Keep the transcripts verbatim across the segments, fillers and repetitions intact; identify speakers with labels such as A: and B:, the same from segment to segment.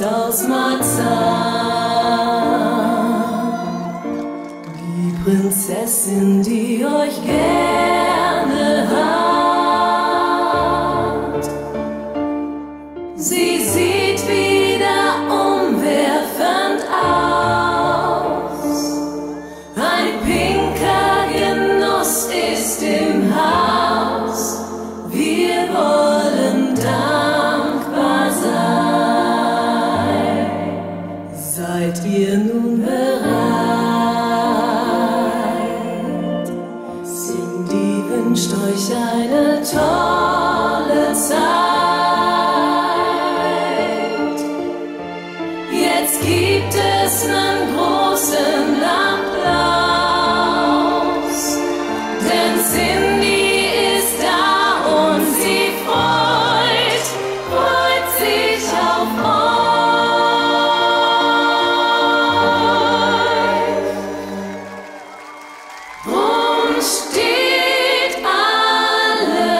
A: aus Marzahn. Die Prinzessin, die euch gerne hat. Sie sieht wieder umwerfend aus. Ein pinker Genuss ist im Haus. Wir wollen dankbar sein. Seid ihr nun bereit? Cindy wünscht euch eine tolle Zeit. Jetzt gibt es einen großen Applaus, denn Cindy ist da und sie freut, freut sich auf euch. Drum steht alle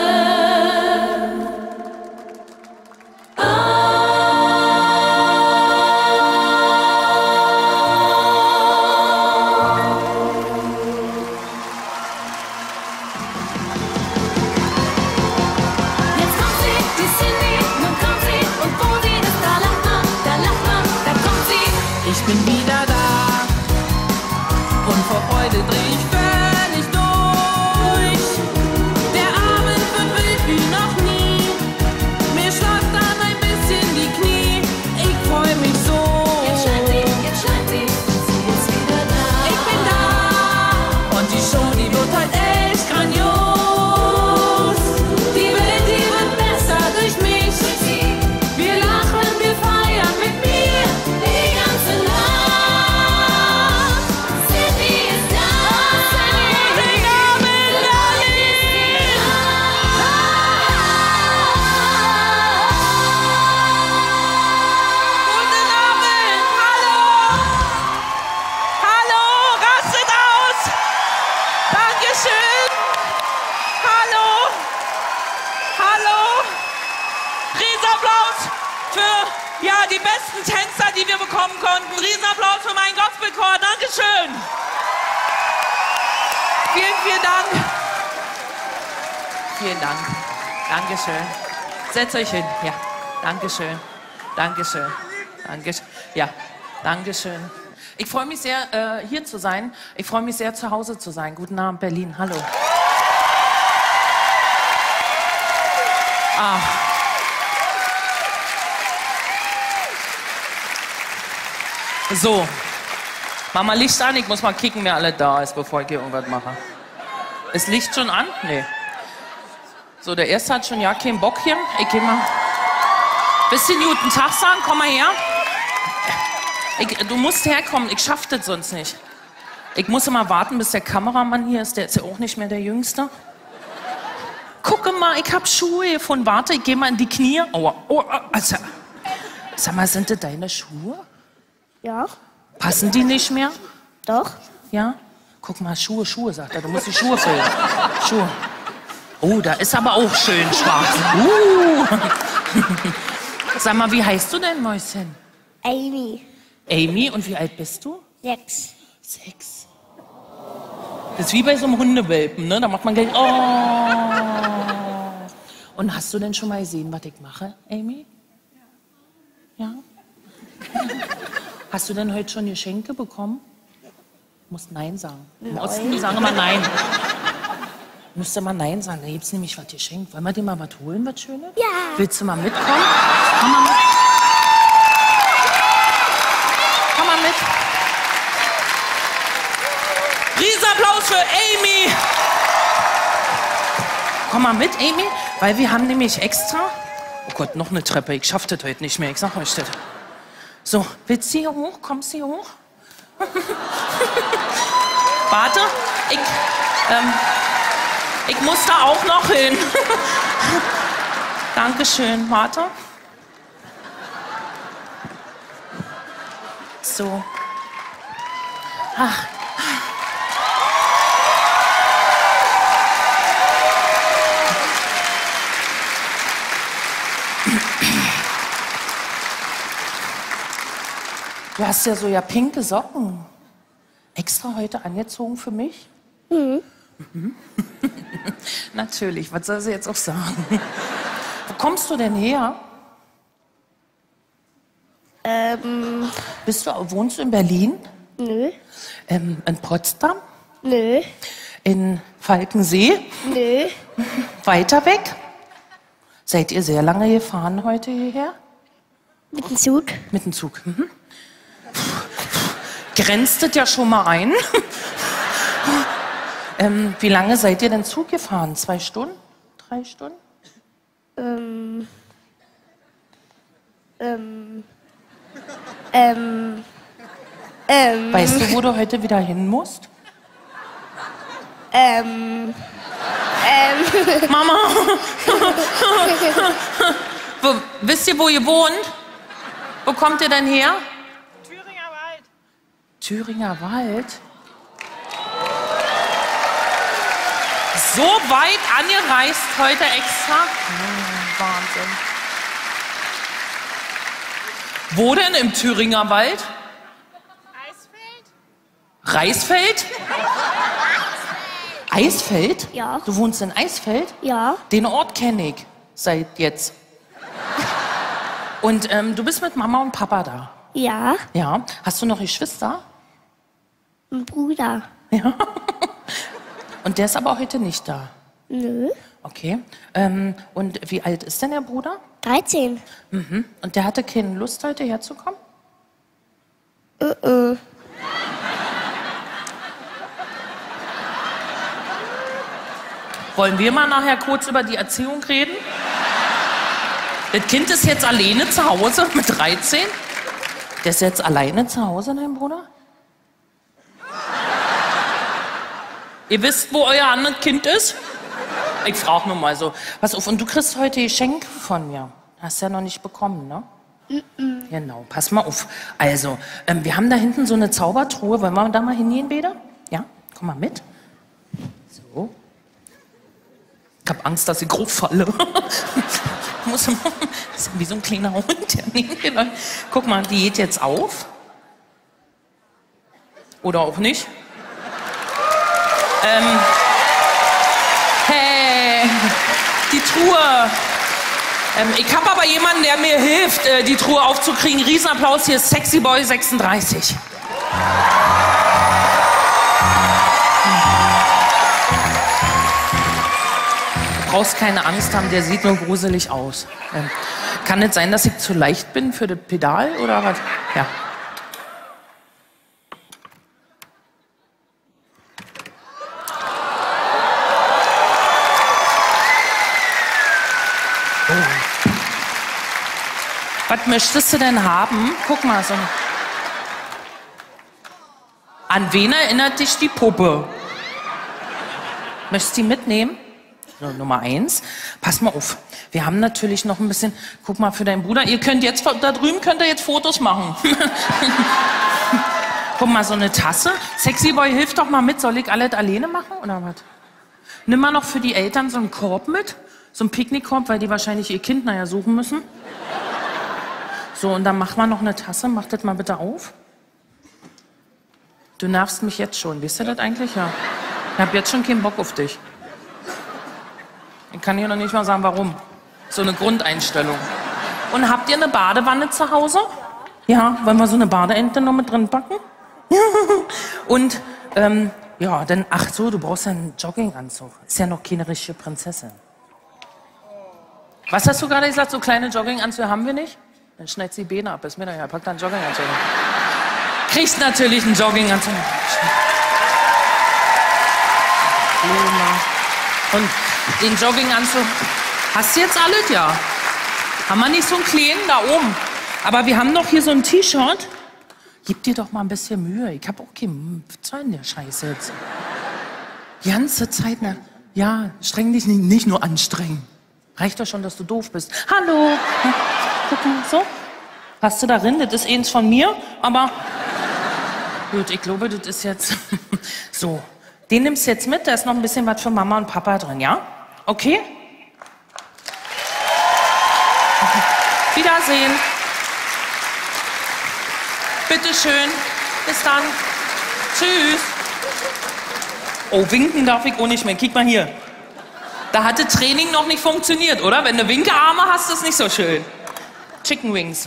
A: Jetzt kommt sie, die Cindy, nun kommt sie, und wo sie ist, da lacht man, da lacht man, da kommt sie.
B: Ich bin wieder da und vor Freude dreh ich völlig durch. Der Abend wird wild wie noch nie. Mir schlägt dann ein bisschen die Knie. Ich freu mich so.
A: Jetzt scheint sie, jetzt scheint sie, sie ist wieder da.
B: Ich bin da und die Show, die wird halt echt grandios. Die Welt, die wird besser durch mich. Wir lachen, wir feiern mit mir
A: Die ganze Nacht. Cindy ist da.
B: Den Abend erlebt. Guten Abend, hallo! Hallo, rastet aus! Dankeschön! Hallo! Hallo! Riesenapplaus für, ja, die besten Tänzer, die wir bekommen konnten. Riesenapplaus für meinen Gospelchor. Dankeschön! Vielen, vielen Dank. Vielen Dank. Dankeschön. Setzt euch hin. Ja, Dankeschön. Dankeschön. Dankeschön. Ja, Dankeschön. Ich freue mich sehr, äh, hier zu sein. Ich freue mich sehr, zu Hause zu sein. Guten Abend, Berlin. Hallo. Ah. So. Mach mal Licht an. Ich muss mal kicken, wer alle da ist, bevor ich hier irgendwas mache. Ist Licht schon an? Nee. So, der Erste hat schon ja keinen Bock hier. Ich geh mal. Bisschen guten Tag sagen, komm mal her. Ich, du musst herkommen, ich schaff das sonst nicht. Ich muss immer warten, bis der Kameramann hier ist, der ist ja auch nicht mehr der Jüngste. Gucke mal, ich hab Schuhe gefunden. Warte, ich geh mal in die Knie. Aua, oh, also, sag mal, sind das deine Schuhe?
C: Ja,
B: Passen die nicht mehr?
C: doch.
B: Ja? Guck mal, Schuhe, Schuhe, sagt er. Du musst die Schuhe füllen. Schuhe. Oh, da ist aber auch schön schwarz. Uh. Sag mal, wie heißt du denn, Mäuschen?
C: Amy,
B: Amy, und wie alt bist du?
C: sechs.
B: Sechs. Das ist wie bei so einem Hundewelpen, ne? Da macht man gleich, oh. Und hast du denn schon mal gesehen, was ich mache, Amy? Ja. Hast du denn heute schon Geschenke bekommen? Du musst Nein sagen. Im Osten, die sagen immer Nein. Du musst immer Nein sagen, da gibt's nämlich was geschenkt. Wollen wir dir mal was holen, was Schönes?
C: Ja.
B: Willst du mal mitkommen? Komm mal mit. Komm mal mit. Riesenapplaus für Amy. Komm mal mit, Amy, weil wir haben nämlich extra... Oh Gott, noch eine Treppe. Ich schaff das heute nicht mehr. Ich sag euch das. So, willst du hier hoch? Kommst du hier hoch? Warte, ich, ähm, ich muss da auch noch hin. Dankeschön, warte. So. Ach. Du hast ja so ja pinke Socken. Extra heute angezogen für mich?
C: Mhm.
B: Mhm. Natürlich, was soll sie jetzt auch sagen? Wo kommst du denn her?
C: Ähm,
B: Bist du, wohnst du in Berlin?
C: nö,
B: Ähm, in Potsdam?
C: nö,
B: In Falkensee?
C: nö.
B: Weiter weg? Seid ihr sehr lange gefahren heute hierher?
C: Mit dem Zug?
B: Mit dem Zug. Mhm. Grenzt das ja schon mal ein. ähm, wie lange seid ihr denn Zug gefahren? Zwei Stunden? Drei Stunden?
C: Ähm, ähm, ähm, ähm,
B: Weißt du, wo du heute wieder hin musst?
C: ähm, ähm,
B: Mama! wo, wisst ihr, wo ihr wohnt? Wo kommt ihr denn her?
D: Thüringer Wald.
B: Thüringer Wald? So weit angereist heute extra? Hm, Wahnsinn. Wo denn im Thüringer Wald?
D: Eisfeld?
B: Reisfeld? Eisfeld?
C: Ja.
B: Du wohnst in Eisfeld?
C: ja,
B: Den Ort kenne ich seit jetzt. Und ähm, du bist mit Mama und Papa da?
C: ja,
B: Ja. Hast du noch Geschwister?
C: ein Bruder.
B: Ja. Und der ist aber heute nicht da.
C: Nö,
B: Okay. Ähm, und wie alt ist denn der Bruder?
C: dreizehn.
B: Mhm. Und der hatte keine Lust, heute herzukommen?
C: Äh, äh.
B: Wollen wir mal nachher kurz über die Erziehung reden? Das Kind ist jetzt alleine zu Hause mit dreizehn? Der ist jetzt alleine zu Hause, dein Bruder? Ihr wisst, wo euer anderes Kind ist? Ich frage nur mal so. Pass auf, und du kriegst heute Geschenk von mir. Hast ja noch nicht bekommen, ne?
C: Mm-mm.
B: Genau, pass mal auf. Also, ähm, wir haben da hinten so eine Zaubertruhe. Wollen wir da mal hingehen, Beda? Ja? Komm mal mit. So. Ich hab Angst, dass ich grob falle. Muss man, das ist wie so ein kleiner Hund. Der neben mir läuft. Guck mal, die geht jetzt auf. Oder auch nicht. Ähm, hey, die Truhe. Ähm, ich habe aber jemanden, der mir hilft, äh, die Truhe aufzukriegen. Riesenapplaus, hier ist Sexy Boy sechsunddreißig. Du brauchst keine Angst haben, der sieht nur gruselig aus. Ähm, kann es sein, dass ich zu leicht bin für das Pedal oder was? Ja. Was möchtest du denn haben? Guck mal, so. An wen erinnert dich die Puppe? Möchtest du die mitnehmen? So, Nummer eins. Pass mal auf. Wir haben natürlich noch ein bisschen. Guck mal für deinen Bruder. Ihr könnt jetzt da drüben könnt ihr jetzt Fotos machen. Guck mal, so eine Tasse. Sexy Boy, hilf doch mal mit. Soll ich alles alleine machen oder was? Nimm mal noch für die Eltern so einen Korb mit. So einen Picknickkorb, weil die wahrscheinlich ihr Kind nachher suchen müssen. So, und dann mach mal noch eine Tasse. Mach das mal bitte auf. Du nervst mich jetzt schon. Weißt du das eigentlich? Ja. Ich hab jetzt schon keinen Bock auf dich. Ich kann hier noch nicht mal sagen, warum. So eine Grundeinstellung. Und habt ihr eine Badewanne zu Hause? Ja, wollen wir so eine Badeente noch mit drin packen? Und, ähm, ja, dann, ach so, du brauchst ja einen Jogginganzug. Ist ja noch keine richtige Prinzessin. Was hast du gerade gesagt? So kleine Jogginganzüge haben wir nicht? Dann schneidest du die Beine ab. Ist mir doch ja, pack dann einen Jogginganzug. Kriegst natürlich einen Jogginganzug. Und den Jogginganzug hast du jetzt alles, ja. Haben wir nicht so einen kleinen da oben. Aber wir haben doch hier so ein T-Shirt. Gib dir doch mal ein bisschen Mühe. Ich hab auch keinen Zoll in der Scheiße jetzt. Die ganze Zeit, na, ja, streng dich nicht, nicht nur anstrengen. Reicht doch schon, dass du doof bist. Hallo. Ja, guck mal, so. Hast du darin? Das ist eins von mir, aber gut, ich glaube, das ist jetzt so. Den nimmst du jetzt mit, da ist noch ein bisschen was für Mama und Papa drin, ja? Okay? Okay. Wiedersehen. Bitteschön. Bis dann. Tschüss. Oh, winken darf ich auch nicht mehr. Kick mal hier. Da hatte Training noch nicht funktioniert, oder? Wenn du Winkearme hast, ist nicht so schön. Chicken Wings.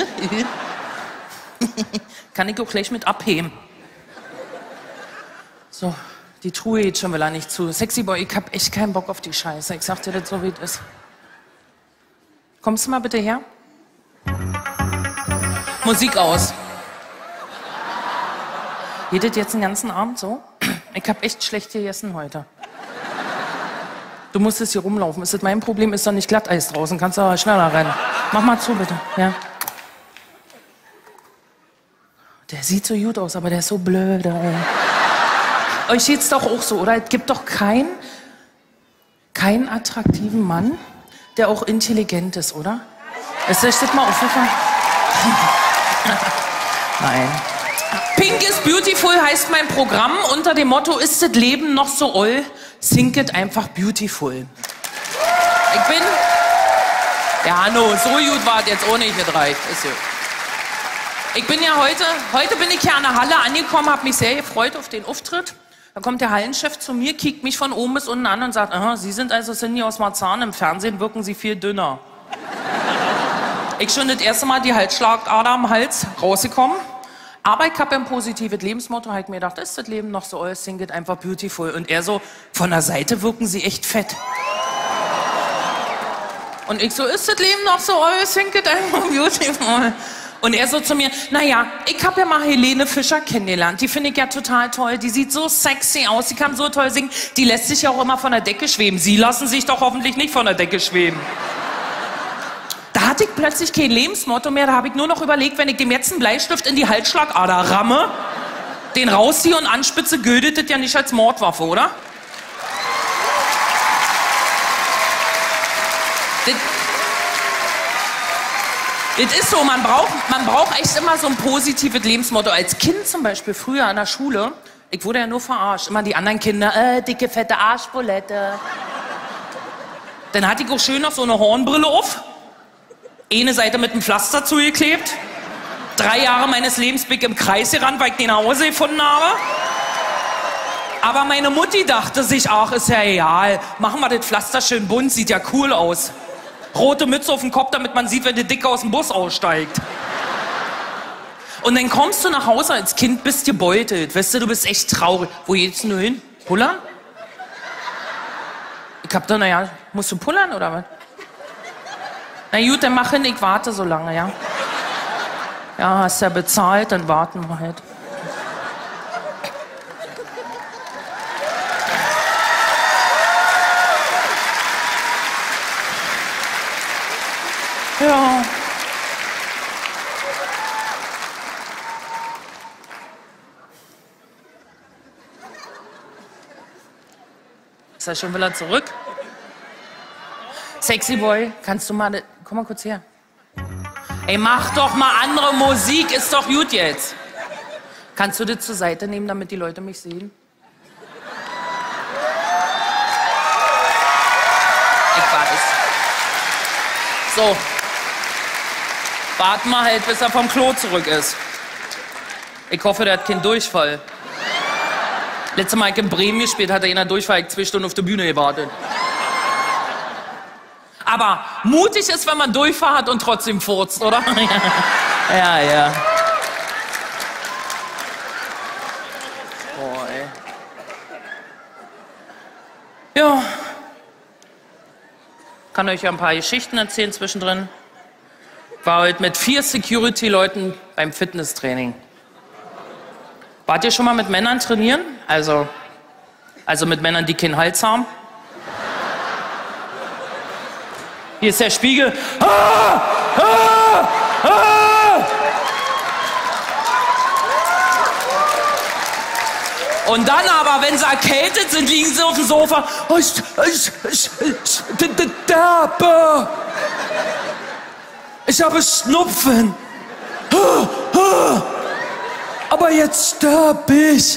B: Kann ich auch gleich mit abheben. So, die Truhe geht schon wieder nicht zu. Sexy Boy, ich hab echt keinen Bock auf die Scheiße. Ich sag dir das so, wie es ist. Kommst du mal bitte her? Musik aus. Geht das jetzt den ganzen Abend so? Ich hab echt schlecht gegessen heute. Du musst jetzt hier rumlaufen. Ist das mein Problem? Ist doch nicht Glatteis draußen. Kannst du aber schneller rennen. Mach mal zu, bitte. Ja. Der sieht so gut aus, aber der ist so blöd. Ey. Euch geht's doch auch so, oder? Es gibt doch keinen keinen attraktiven Mann, der auch intelligent ist, oder? Ist euch das mal aufgefallen? Nein. Pink is Beautiful heißt mein Programm unter dem Motto, ist das Leben noch so oll? Sing it einfach beautiful. Ich bin... Ja, no, so gut war es jetzt auch nicht gereicht. Ist gut. Ich bin ja heute... Heute bin ich ja an der Halle angekommen, habe mich sehr gefreut auf den Auftritt. Da kommt der Hallenchef zu mir, kickt mich von oben bis unten an und sagt, aha, Sie sind also Cindy aus Marzahn, im Fernsehen wirken Sie viel dünner. Ich schon das erste Mal die Halsschlagader am Hals rausgekommen. Aber ich habe ein positives Lebensmotto, halt mir gedacht, ist das Leben noch so oll, sing it einfach beautiful. Und er so, von der Seite wirken Sie echt fett. Und ich so, ist das Leben noch so oll, sing it einfach beautiful. Und er so zu mir, naja, ich habe ja mal Helene Fischer kennengelernt, die finde ich ja total toll, die sieht so sexy aus, die kann so toll singen, die lässt sich ja auch immer von der Decke schweben. Sie lassen sich doch hoffentlich nicht von der Decke schweben. Da hatte ich plötzlich kein Lebensmotto mehr, da habe ich nur noch überlegt, wenn ich dem jetzt einen Bleistift in die Halsschlagader ramme, den rausziehe und anspitze, gilt das ja nicht als Mordwaffe, oder? Das, das ist so, man braucht, man braucht echt immer so ein positives Lebensmotto. Als Kind zum Beispiel, früher an der Schule, ich wurde ja nur verarscht, immer die anderen Kinder, äh, dicke, fette Arschbulette. Dann hatte ich auch schön noch so eine Hornbrille auf. Eine Seite mit einem Pflaster zugeklebt. Drei Jahre meines Lebens bin ich im Kreis gerannt, weil ich den nach Hause gefunden habe. Aber meine Mutti dachte sich, ach, ist ja egal. Machen wir das Pflaster schön bunt, sieht ja cool aus. Rote Mütze auf dem Kopf, damit man sieht, wenn der Dicke aus dem Bus aussteigt. Und dann kommst du nach Hause als Kind, bist gebeutelt. Weißt du, du bist echt traurig. Wo geht's denn nur hin? Pullern? Ich hab da, naja, musst du pullern oder was? Na gut, dann mach hin, ich warte so lange, ja? Ja, hast ja bezahlt, dann warten wir halt. Ja. Ist er schon wieder zurück? Sexy Boy, kannst du mal... Komm mal kurz her. Ey, mach doch mal andere Musik, ist doch gut jetzt. Kannst du das zur Seite nehmen, damit die Leute mich sehen? Ich weiß. So. Warten wir halt, bis er vom Klo zurück ist. Ich hoffe, der hat keinen Durchfall. Letztes Mal, ich in Bremen gespielt, hat er in der Durchfall ich zwei Stunden auf der Bühne gewartet. Aber mutig ist, wenn man Durchfall hat und trotzdem furzt, oder? Ja, ja. Boah, ey. Ja. Kann euch ja ein paar Geschichten erzählen zwischendrin. War heute mit vier Security-Leuten beim Fitnesstraining. Wart ihr schon mal mit Männern trainieren? Also, also mit Männern, die keinen Hals haben? Hier ist der Spiegel. Ah! Ah! Ah! Und dann aber, wenn sie erkältet sind, liegen sie auf dem Sofa. Oh, ich, ich, ich, ich, sterbe. Ich habe Schnupfen. Ah! Ah! Aber jetzt sterb ich.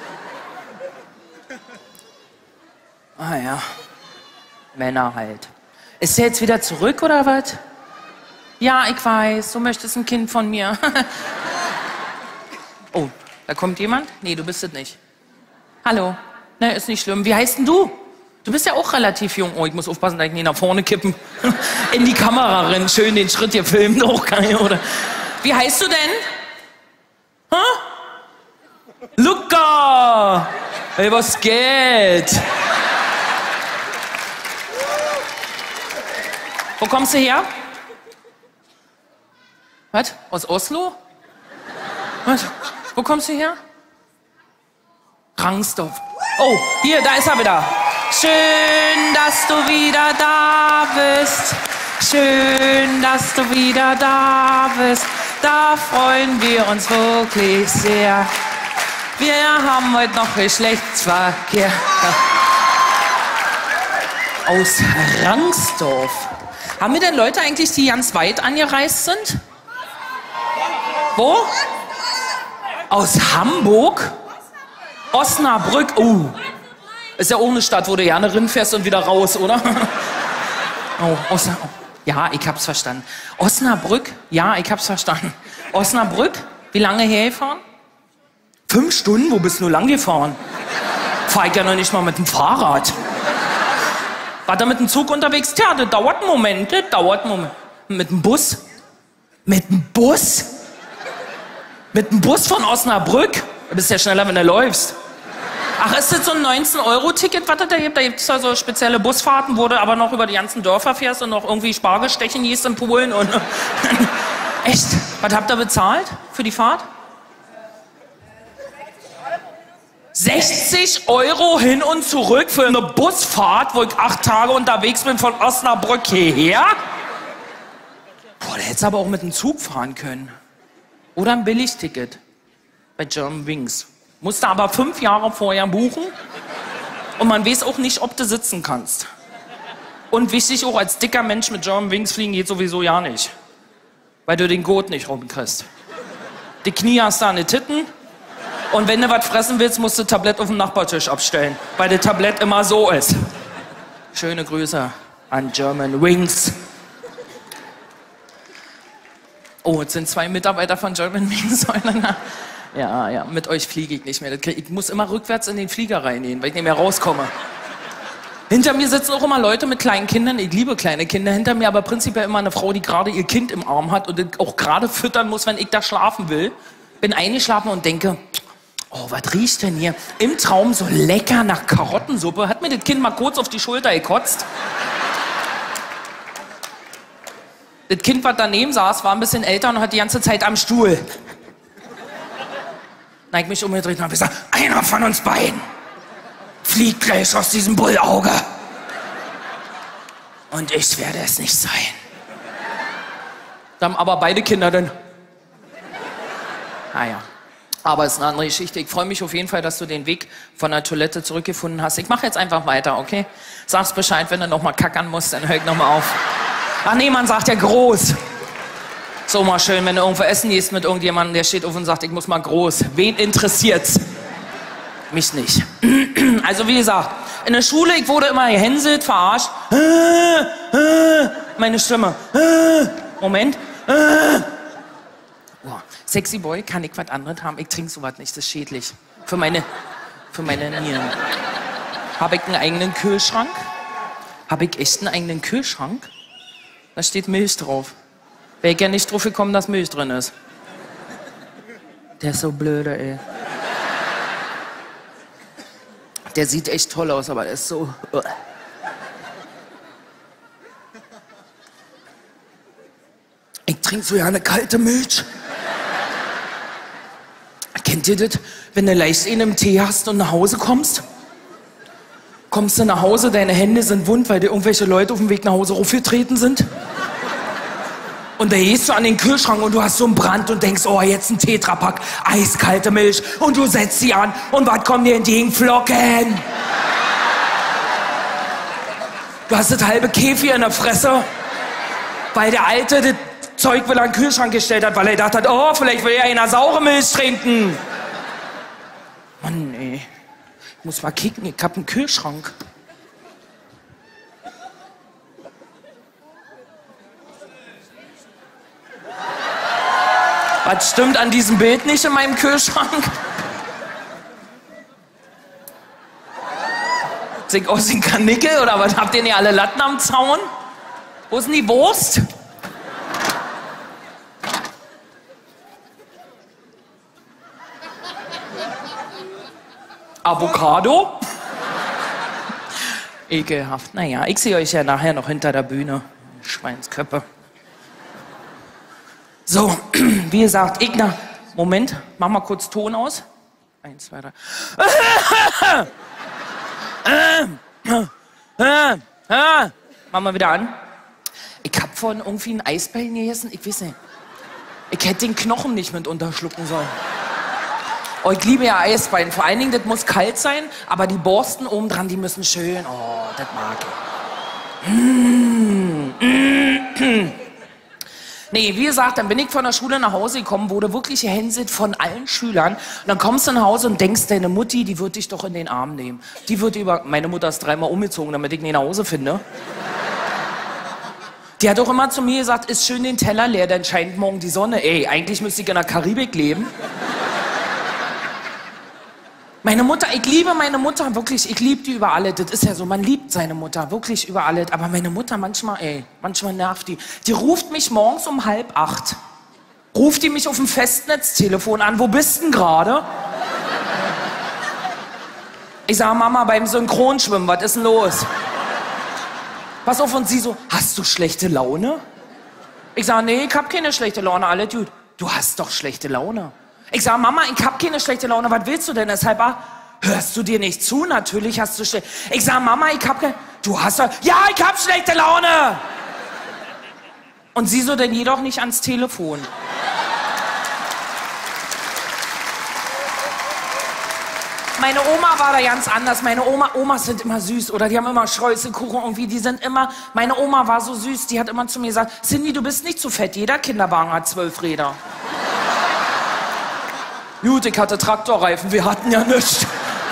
B: Ah ja, Männer halt. Ist der jetzt wieder zurück, oder was? Ja, ich weiß, du möchtest ein Kind von mir. Oh, da kommt jemand? Nee, du bist es nicht. Hallo. Ne, ist nicht schlimm. Wie heißt denn du? Du bist ja auch relativ jung. Oh, ich muss aufpassen, dass ich nicht nach vorne kippen. In die Kamera rennen. Schön den Schritt hier filmen. Auch geil, oder? Wie heißt du denn? Hä? Luca! Hey, was geht? Wo kommst du her? Was? Aus Oslo? Was? Wo kommst du her? Rangsdorf. Oh, hier, da ist er wieder. Schön, dass du wieder da bist. Schön, dass du wieder da bist. Da freuen wir uns wirklich sehr. Wir haben heute noch Geschlechtsverkehr. Aus Rangsdorf. Haben wir denn Leute eigentlich, die ganz weit angereist sind? Wo? Aus Hamburg? Osnabrück? Oh. Ist ja auch eine Stadt, wo du gerne rinfährst und wieder raus, oder? Oh, Osna ja, ich hab's verstanden. Osnabrück? Ja, ich hab's verstanden. Osnabrück? Wie lange hergefahren? Fünf Stunden? Wo bist du nur lang gefahren? Fahr ich ja noch nicht mal mit dem Fahrrad. War da mit dem Zug unterwegs? Tja, das dauert einen Moment, das dauert einen Moment. Mit dem Bus? Mit dem Bus? Mit dem Bus von Osnabrück? Du bist ja schneller, wenn du läufst. Ach, ist das so ein neunzehn Euro Ticket, was das da gibt? Da gibt es da so spezielle Busfahrten, wo du aber noch über die ganzen Dörfer fährst und noch irgendwie Spargelstechen gehst in Polen und... Echt? Was habt ihr bezahlt für die Fahrt? sechzig Euro hin und zurück für eine Busfahrt, wo ich acht Tage unterwegs bin von Osnabrück hierher? Boah, da hättest du aber auch mit dem Zug fahren können. Oder ein Billigticket bei Germanwings. Musst du aber fünf Jahre vorher buchen und man weiß auch nicht, ob du sitzen kannst. Und wichtig, auch als dicker Mensch mit Germanwings fliegen geht sowieso ja nicht. Weil du den Gurt nicht rumkriegst. Die Knie hast du an den Titten und wenn du was fressen willst, musst du das Tablett auf dem Nachbartisch abstellen, weil das Tablett immer so ist. Schöne Grüße an Germanwings. Oh, jetzt sind zwei Mitarbeiter von Germanwings. Ja, ja, mit euch fliege ich nicht mehr. Ich muss immer rückwärts in den Flieger reingehen, weil ich nicht mehr rauskomme. Hinter mir sitzen auch immer Leute mit kleinen Kindern. Ich liebe kleine Kinder. Hinter mir aber prinzipiell immer eine Frau, die gerade ihr Kind im Arm hat und auch gerade füttern muss, wenn ich da schlafen will. Bin eingeschlafen und denke, oh, was riecht denn hier? Im Traum so lecker nach Karottensuppe. Hat mir das Kind mal kurz auf die Schulter gekotzt. Das Kind, was daneben saß, war ein bisschen älter und hat die ganze Zeit am Stuhl. Dann hab ich mich umgedreht und hab gesagt, einer von uns beiden fliegt gleich aus diesem Bullauge. Und ich werde es nicht sein. Da haben aber beide Kinder dann. Naja, aber es ist eine andere Geschichte. Ich freue mich auf jeden Fall, dass du den Weg von der Toilette zurückgefunden hast. Ich mache jetzt einfach weiter, okay? Sag's Bescheid, wenn du noch mal kackern musst, dann hör ich noch mal auf. Ach nee, man sagt ja groß. So mal schön, wenn du irgendwo essen gehst mit irgendjemandem, der steht auf und sagt, ich muss mal groß. Wen interessiert's? Mich nicht. Also wie gesagt, in der Schule, ich wurde immer gehänselt, verarscht. Meine Stimme. Moment. Boah. Sexy Boy, kann ich was anderes haben? Ich trinke sowas nicht, das ist schädlich. Für meine, für meine Nieren. Habe ich einen eigenen Kühlschrank? Habe ich echt einen eigenen Kühlschrank? Da steht Milch drauf. Wäre ich ja nicht drauf gekommen, dass Milch drin ist. Der ist so blöde, ey. Der sieht echt toll aus, aber der ist so... Ich trinke so ja eine kalte Milch. Kennt ihr das, wenn du leicht einen im Tee hast und nach Hause kommst? Kommst du nach Hause, deine Hände sind wund, weil dir irgendwelche Leute auf dem Weg nach Hause raufgetreten sind? Und da gehst du an den Kühlschrank und du hast so einen Brand und denkst, oh, jetzt ein Tetrapack, eiskalte Milch. Und du setzt sie an und was kommt dir entgegen? Flocken! Du hast das halbe Kefir in der Fresse, weil der Alte das Zeug will an den Kühlschrank gestellt hat, weil er gedacht hat, oh, vielleicht will ja einer saure Milch trinken. Mann, ey. Ich muss mal kicken, ich hab einen Kühlschrank. Was stimmt an diesem Bild nicht in meinem Kühlschrank? Sehe ich aus wie ein Kanickel oder was? Habt ihr nicht alle Latten am Zaun? Wo ist denn die Wurst? Avocado? Ekelhaft. Naja, ich sehe euch ja nachher noch hinter der Bühne. Schweinsköppe. So, wie gesagt, Igna. Moment, mach mal kurz Ton aus. Eins, zwei, drei. Mach mal wieder an. Ich hab vorhin irgendwie einen Eisbellen gegessen. Ich weiß nicht. Ich hätte den Knochen nicht mit unterschlucken sollen. Oh, ich liebe ja Eisbein. Vor allen Dingen, das muss kalt sein, aber die Borsten oben dran, die müssen schön. Oh, das mag ich. Mm, mm. Nee, wie gesagt, dann bin ich von der Schule nach Hause gekommen, wurde wirklich gehänselt von allen Schülern. Und dann kommst du nach Hause und denkst, deine Mutti, die wird dich doch in den Arm nehmen. Die wird über... Meine Mutter ist dreimal umgezogen, damit ich nicht nach Hause finde. Die hat auch immer zu mir gesagt, ist schön den Teller leer, dann scheint morgen die Sonne. Ey, eigentlich müsste ich in der Karibik leben. Meine Mutter, ich liebe meine Mutter, wirklich, ich liebe die über alles. Das ist ja so, man liebt seine Mutter, wirklich über alles. Aber meine Mutter manchmal, ey, manchmal nervt die. Die ruft mich morgens um halb acht. Ruft die mich auf dem Festnetztelefon an, wo bist denn gerade? Ich sag, Mama, beim Synchronschwimmen, was ist denn los? Pass auf, und sie so, hast du schlechte Laune? Ich sag, nee, ich hab keine schlechte Laune, alle Dude. Du hast doch schlechte Laune. Ich sag, Mama, ich hab keine schlechte Laune, was willst du denn? Deshalb, hörst du dir nicht zu? Natürlich hast du schlechte... Ich sag, Mama, ich hab keine... Du hast doch... Ja, ich hab schlechte Laune! Und sie so, denn jedoch nicht ans Telefon. Meine Oma war da ganz anders. Meine Oma, Omas sind immer süß, oder die haben immer Streuselkuchen irgendwie, die sind immer... Meine Oma war so süß, die hat immer zu mir gesagt, Cindy, du bist nicht zu fett, jeder Kinderwagen hat zwölf Räder. Gut, ich hatte Traktorreifen, wir hatten ja nichts.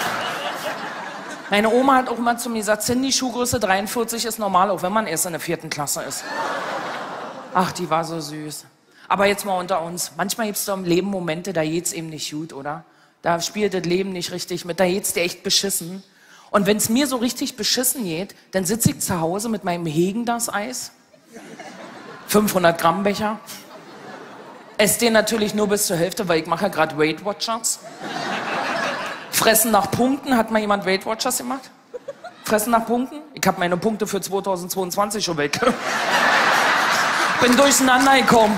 B: Meine Oma hat auch immer zu mir gesagt, Cindy, Schuhgröße dreiundvierzig ist normal, auch wenn man erst in der vierten Klasse ist. Ach, die war so süß. Aber jetzt mal unter uns. Manchmal gibt es doch im Leben Momente, da geht's eben nicht gut, oder? Da spielt das Leben nicht richtig mit, da geht's dir echt beschissen. Und wenn es mir so richtig beschissen geht, dann sitze ich zu Hause mit meinem Häagen-Dazs-Eis. fünfhundert Gramm Becher. Esse den natürlich nur bis zur Hälfte, weil ich mache ja gerade Weight Watchers. Fressen nach Punkten. Hat mal jemand Weight Watchers gemacht? Fressen nach Punkten? Ich habe meine Punkte für zweitausendzweiundzwanzig schon weg. Bin durcheinander gekommen.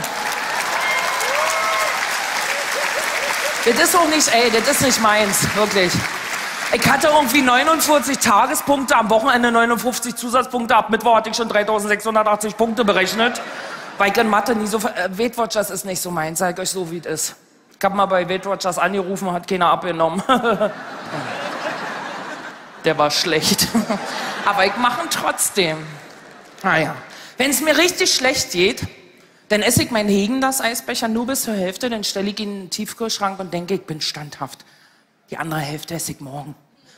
B: Das ist auch nicht, ey, das ist nicht meins, wirklich. Ich hatte irgendwie neunundvierzig Tagespunkte, am Wochenende neunundfünfzig Zusatzpunkte, ab Mittwoch hatte ich schon dreitausendsechshundertachtzig Punkte berechnet. Weil ich in Mathe nie so... Äh, Weight Watchers ist nicht so meins, sag ich euch so, wie es ist. Ich hab mal bei Weight Watchers angerufen, hat keiner abgenommen. Der war schlecht. Aber ich mache ihn trotzdem. Naja, wenn es mir richtig schlecht geht, dann esse ich meinen Häagen-Dazs-Eisbecher nur bis zur Hälfte, dann stelle ich ihn in den Tiefkühlschrank und denke, ich bin standhaft. Die andere Hälfte esse ich morgen.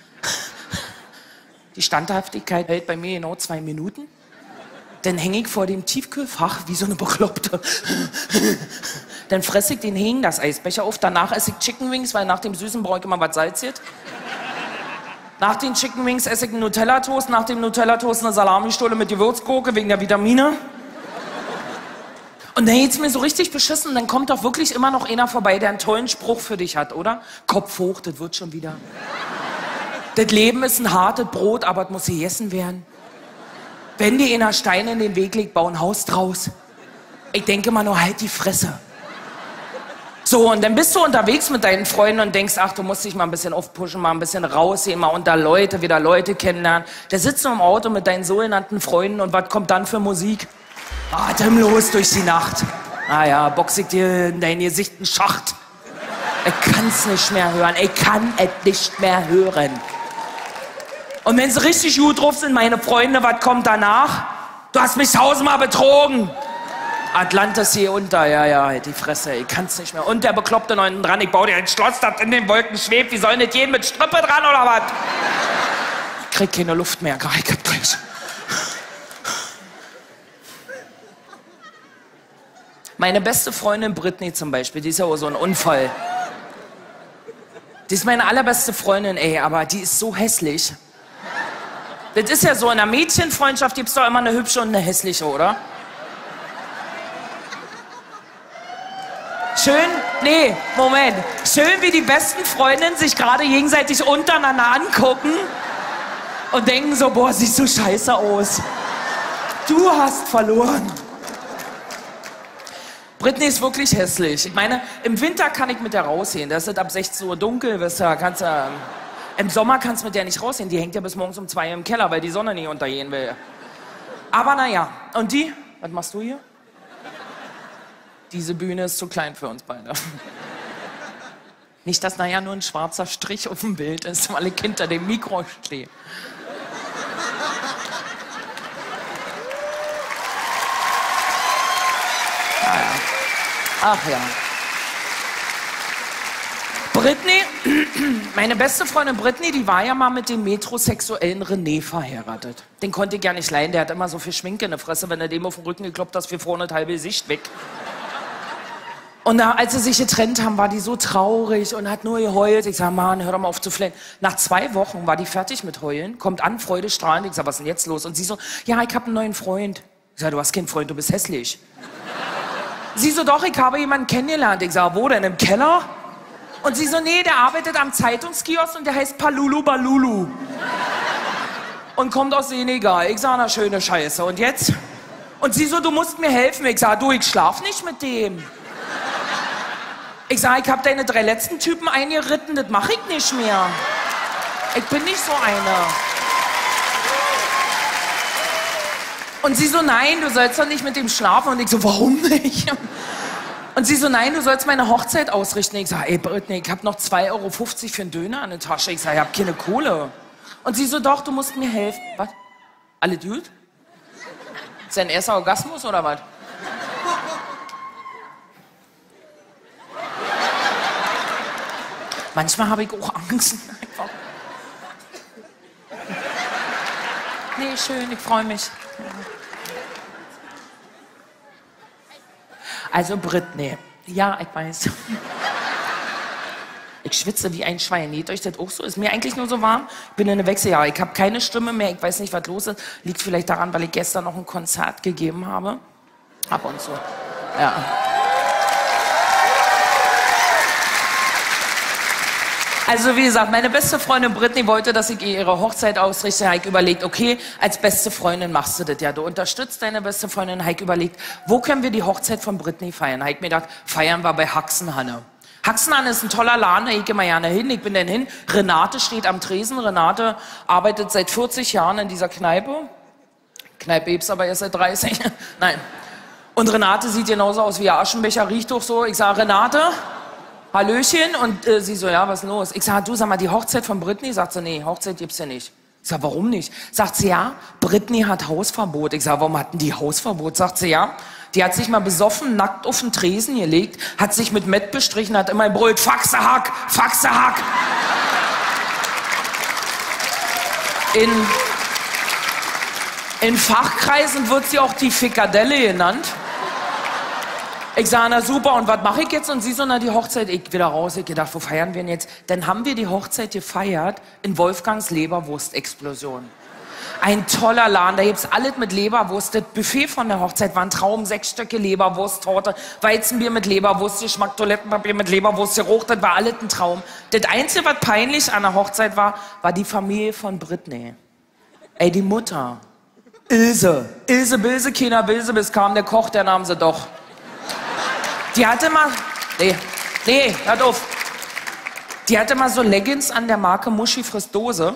B: Die Standhaftigkeit hält bei mir genau zwei Minuten. Dann hänge ich vor dem Tiefkühlfach wie so eine Bekloppte. Dann fresse ich den Häagen-Dazs-Eisbecher auf. Danach esse ich Chicken Wings, weil nach dem Süßen brauche ich immer was Salziges. Nach den Chicken Wings esse ich einen Nutella-Toast. Nach dem Nutella-Toast eine Salamistulle mit Gewürzgurke wegen der Vitamine. Und dann geht's mir so richtig beschissen. Dann kommt doch wirklich immer noch einer vorbei, der einen tollen Spruch für dich hat, oder? Kopf hoch, das wird schon wieder. Das Leben ist ein hartes Brot, aber es muss gegessen werden. Wenn dir einer Stein in den Weg legt, bau ein Haus draus. Ich denke mal nur, halt die Fresse. So, und dann bist du unterwegs mit deinen Freunden und denkst, ach, du musst dich mal ein bisschen aufpushen, mal ein bisschen rausgehen, mal unter Leute, wieder Leute kennenlernen. Da sitzt du im Auto mit deinen sogenannten Freunden und was kommt dann für Musik? Atemlos durch die Nacht. Ah ja, box ich dir in dein Gesicht einen Schacht. Ich kann's nicht mehr hören, ich kann es nicht mehr hören. Und wenn sie richtig gut drauf sind, meine Freunde, was kommt danach? Du hast mich tausendmal betrogen. Atlantis hier unter, ja, ja, halt die Fresse, ich kann's nicht mehr. Und der Bekloppte noch hinten dran, ich baue dir ein Schloss, das in den Wolken schwebt. Wie soll nicht jeden mit Strippe dran, oder was? Ich krieg keine Luft mehr, ich hab gleich. Meine beste Freundin Britney zum Beispiel, die ist ja auch so ein Unfall. Die ist meine allerbeste Freundin, ey, aber die ist so hässlich. Das ist ja so, in einer Mädchenfreundschaft gibt's doch immer eine hübsche und eine hässliche, oder? Schön, nee, Moment. Schön, wie die besten Freundinnen sich gerade gegenseitig untereinander angucken und denken so, boah, siehst du scheiße aus. Du hast verloren. Britney ist wirklich hässlich. Ich meine, im Winter kann ich mit der rausgehen. Da ist es ab sechzehn Uhr dunkel, weißt du, kannst du, im Sommer kannst du mit der nicht rausgehen. Die hängt ja bis morgens um zwei Uhr im Keller, weil die Sonne nicht untergehen will. Aber naja, und die? Was machst du hier? Diese Bühne ist zu klein für uns beide. Nicht, dass naja nur ein schwarzer Strich auf dem Bild ist, weil ich hinter dem Mikro stehe. Ah, ja. Ach ja. Britney, meine beste Freundin Britney, die war ja mal mit dem metrosexuellen René verheiratet. Den konnte ich ja nicht leiden, der hat immer so viel Schminke in der Fresse, wenn er dem auf den Rücken gekloppt hat, für vorne das halbe Gesicht weg. Und da, als sie sich getrennt haben, war die so traurig und hat nur geheult. Ich sag, Mann, hör doch mal auf zu flennen. Nach zwei Wochen war die fertig mit Heulen, kommt an, freudestrahlend. Ich sag, was ist denn jetzt los? Und sie so, ja, ich hab einen neuen Freund. Ich sag, du hast keinen Freund, du bist hässlich. Sie so, doch, ich habe jemanden kennengelernt. Ich sag, wo denn, im Keller? Und sie so, nee, der arbeitet am Zeitungskiosk und der heißt Palulu Balulu. Und kommt aus Senegal. Ich sag, na, schöne Scheiße. Und jetzt? Und sie so, du musst mir helfen. Ich sag, du, ich schlaf nicht mit dem. Ich sag, ich hab deine drei letzten Typen eingeritten, das mach ich nicht mehr. Ich bin nicht so einer. Und sie so, nein, du sollst doch nicht mit dem schlafen. Und ich so, warum nicht? Und sie so, nein, du sollst meine Hochzeit ausrichten. Ich sag, ey Britney, ich hab noch zwei Euro fünfzig für einen Döner in der Tasche. Ich sag, ich hab keine Kohle. Und sie so, doch, du musst mir helfen. Was? Alle gut? Ist dein erster Orgasmus oder was? Manchmal habe ich auch Angst. Einfach. Nee, schön, ich freue mich. Also Britney. Ja, ich weiß. Ich schwitze wie ein Schwein. Geht euch das auch so? Ist mir eigentlich nur so warm? Ich bin in einem Wechseljahre. Ich habe keine Stimme mehr. Ich weiß nicht, was los ist. Liegt vielleicht daran, weil ich gestern noch ein Konzert gegeben habe. Ab und zu. Ja. Also wie gesagt, meine beste Freundin Britney wollte, dass ich ihr ihre Hochzeit ausrichte. Habe ich überlegt, okay, als beste Freundin machst du das ja. Du unterstützt deine beste Freundin. Habe ich überlegt, wo können wir die Hochzeit von Britney feiern? Habe ich mir gedacht, feiern wir bei Haxenhanne. Haxenhanne ist ein toller Laden, da gehe ich immer gerne hin. Ich bin dann hin. Renate steht am Tresen. Renate arbeitet seit vierzig Jahren in dieser Kneipe. Kneipe gibt's aber erst seit dreißig. Nein. Und Renate sieht genauso aus wie ihr Aschenbecher, riecht doch so. Ich sage, Renate, Hallöchen. Und äh, sie so, ja, was ist los? Ich sag, du, sag mal, die Hochzeit von Britney? Sagt sie, nee, Hochzeit gibt's ja nicht. Ich sag, warum nicht? Sagt sie, ja, Britney hat Hausverbot. Ich sag, warum hatten die Hausverbot? Sagt sie, ja, die hat sich mal besoffen, nackt auf den Tresen gelegt, hat sich mit Mett bestrichen, hat immer gebrüllt, Faxehack, Faxehack. In, in Fachkreisen wird sie auch die Fickadelle genannt. Ich sage, na super, und was mache ich jetzt? Und sie so, na die Hochzeit, ich wieder raus. Ich gedacht, wo feiern wir denn jetzt? Dann haben wir die Hochzeit gefeiert in Wolfgangs Leberwurst-Explosion. Ein toller Laden, da gibt's alles mit Leberwurst. Das Buffet von der Hochzeit war ein Traum, sechs Stöcke Leberwurst, Torte, Weizenbier mit Leberwurst, Geschmack, Toilettenpapier mit Leberwurst, Geruch, das war alles ein Traum. Das Einzige, was peinlich an der Hochzeit war, war die Familie von Britney. Ey, die Mutter. Ilse. Ilse Bilse, keiner Bilse, bis kam der Koch, der nahm sie doch. Die hatte mal, nee, nee, hört auf. Die hatte mal so Leggings an der Marke Muschi frisst Dose.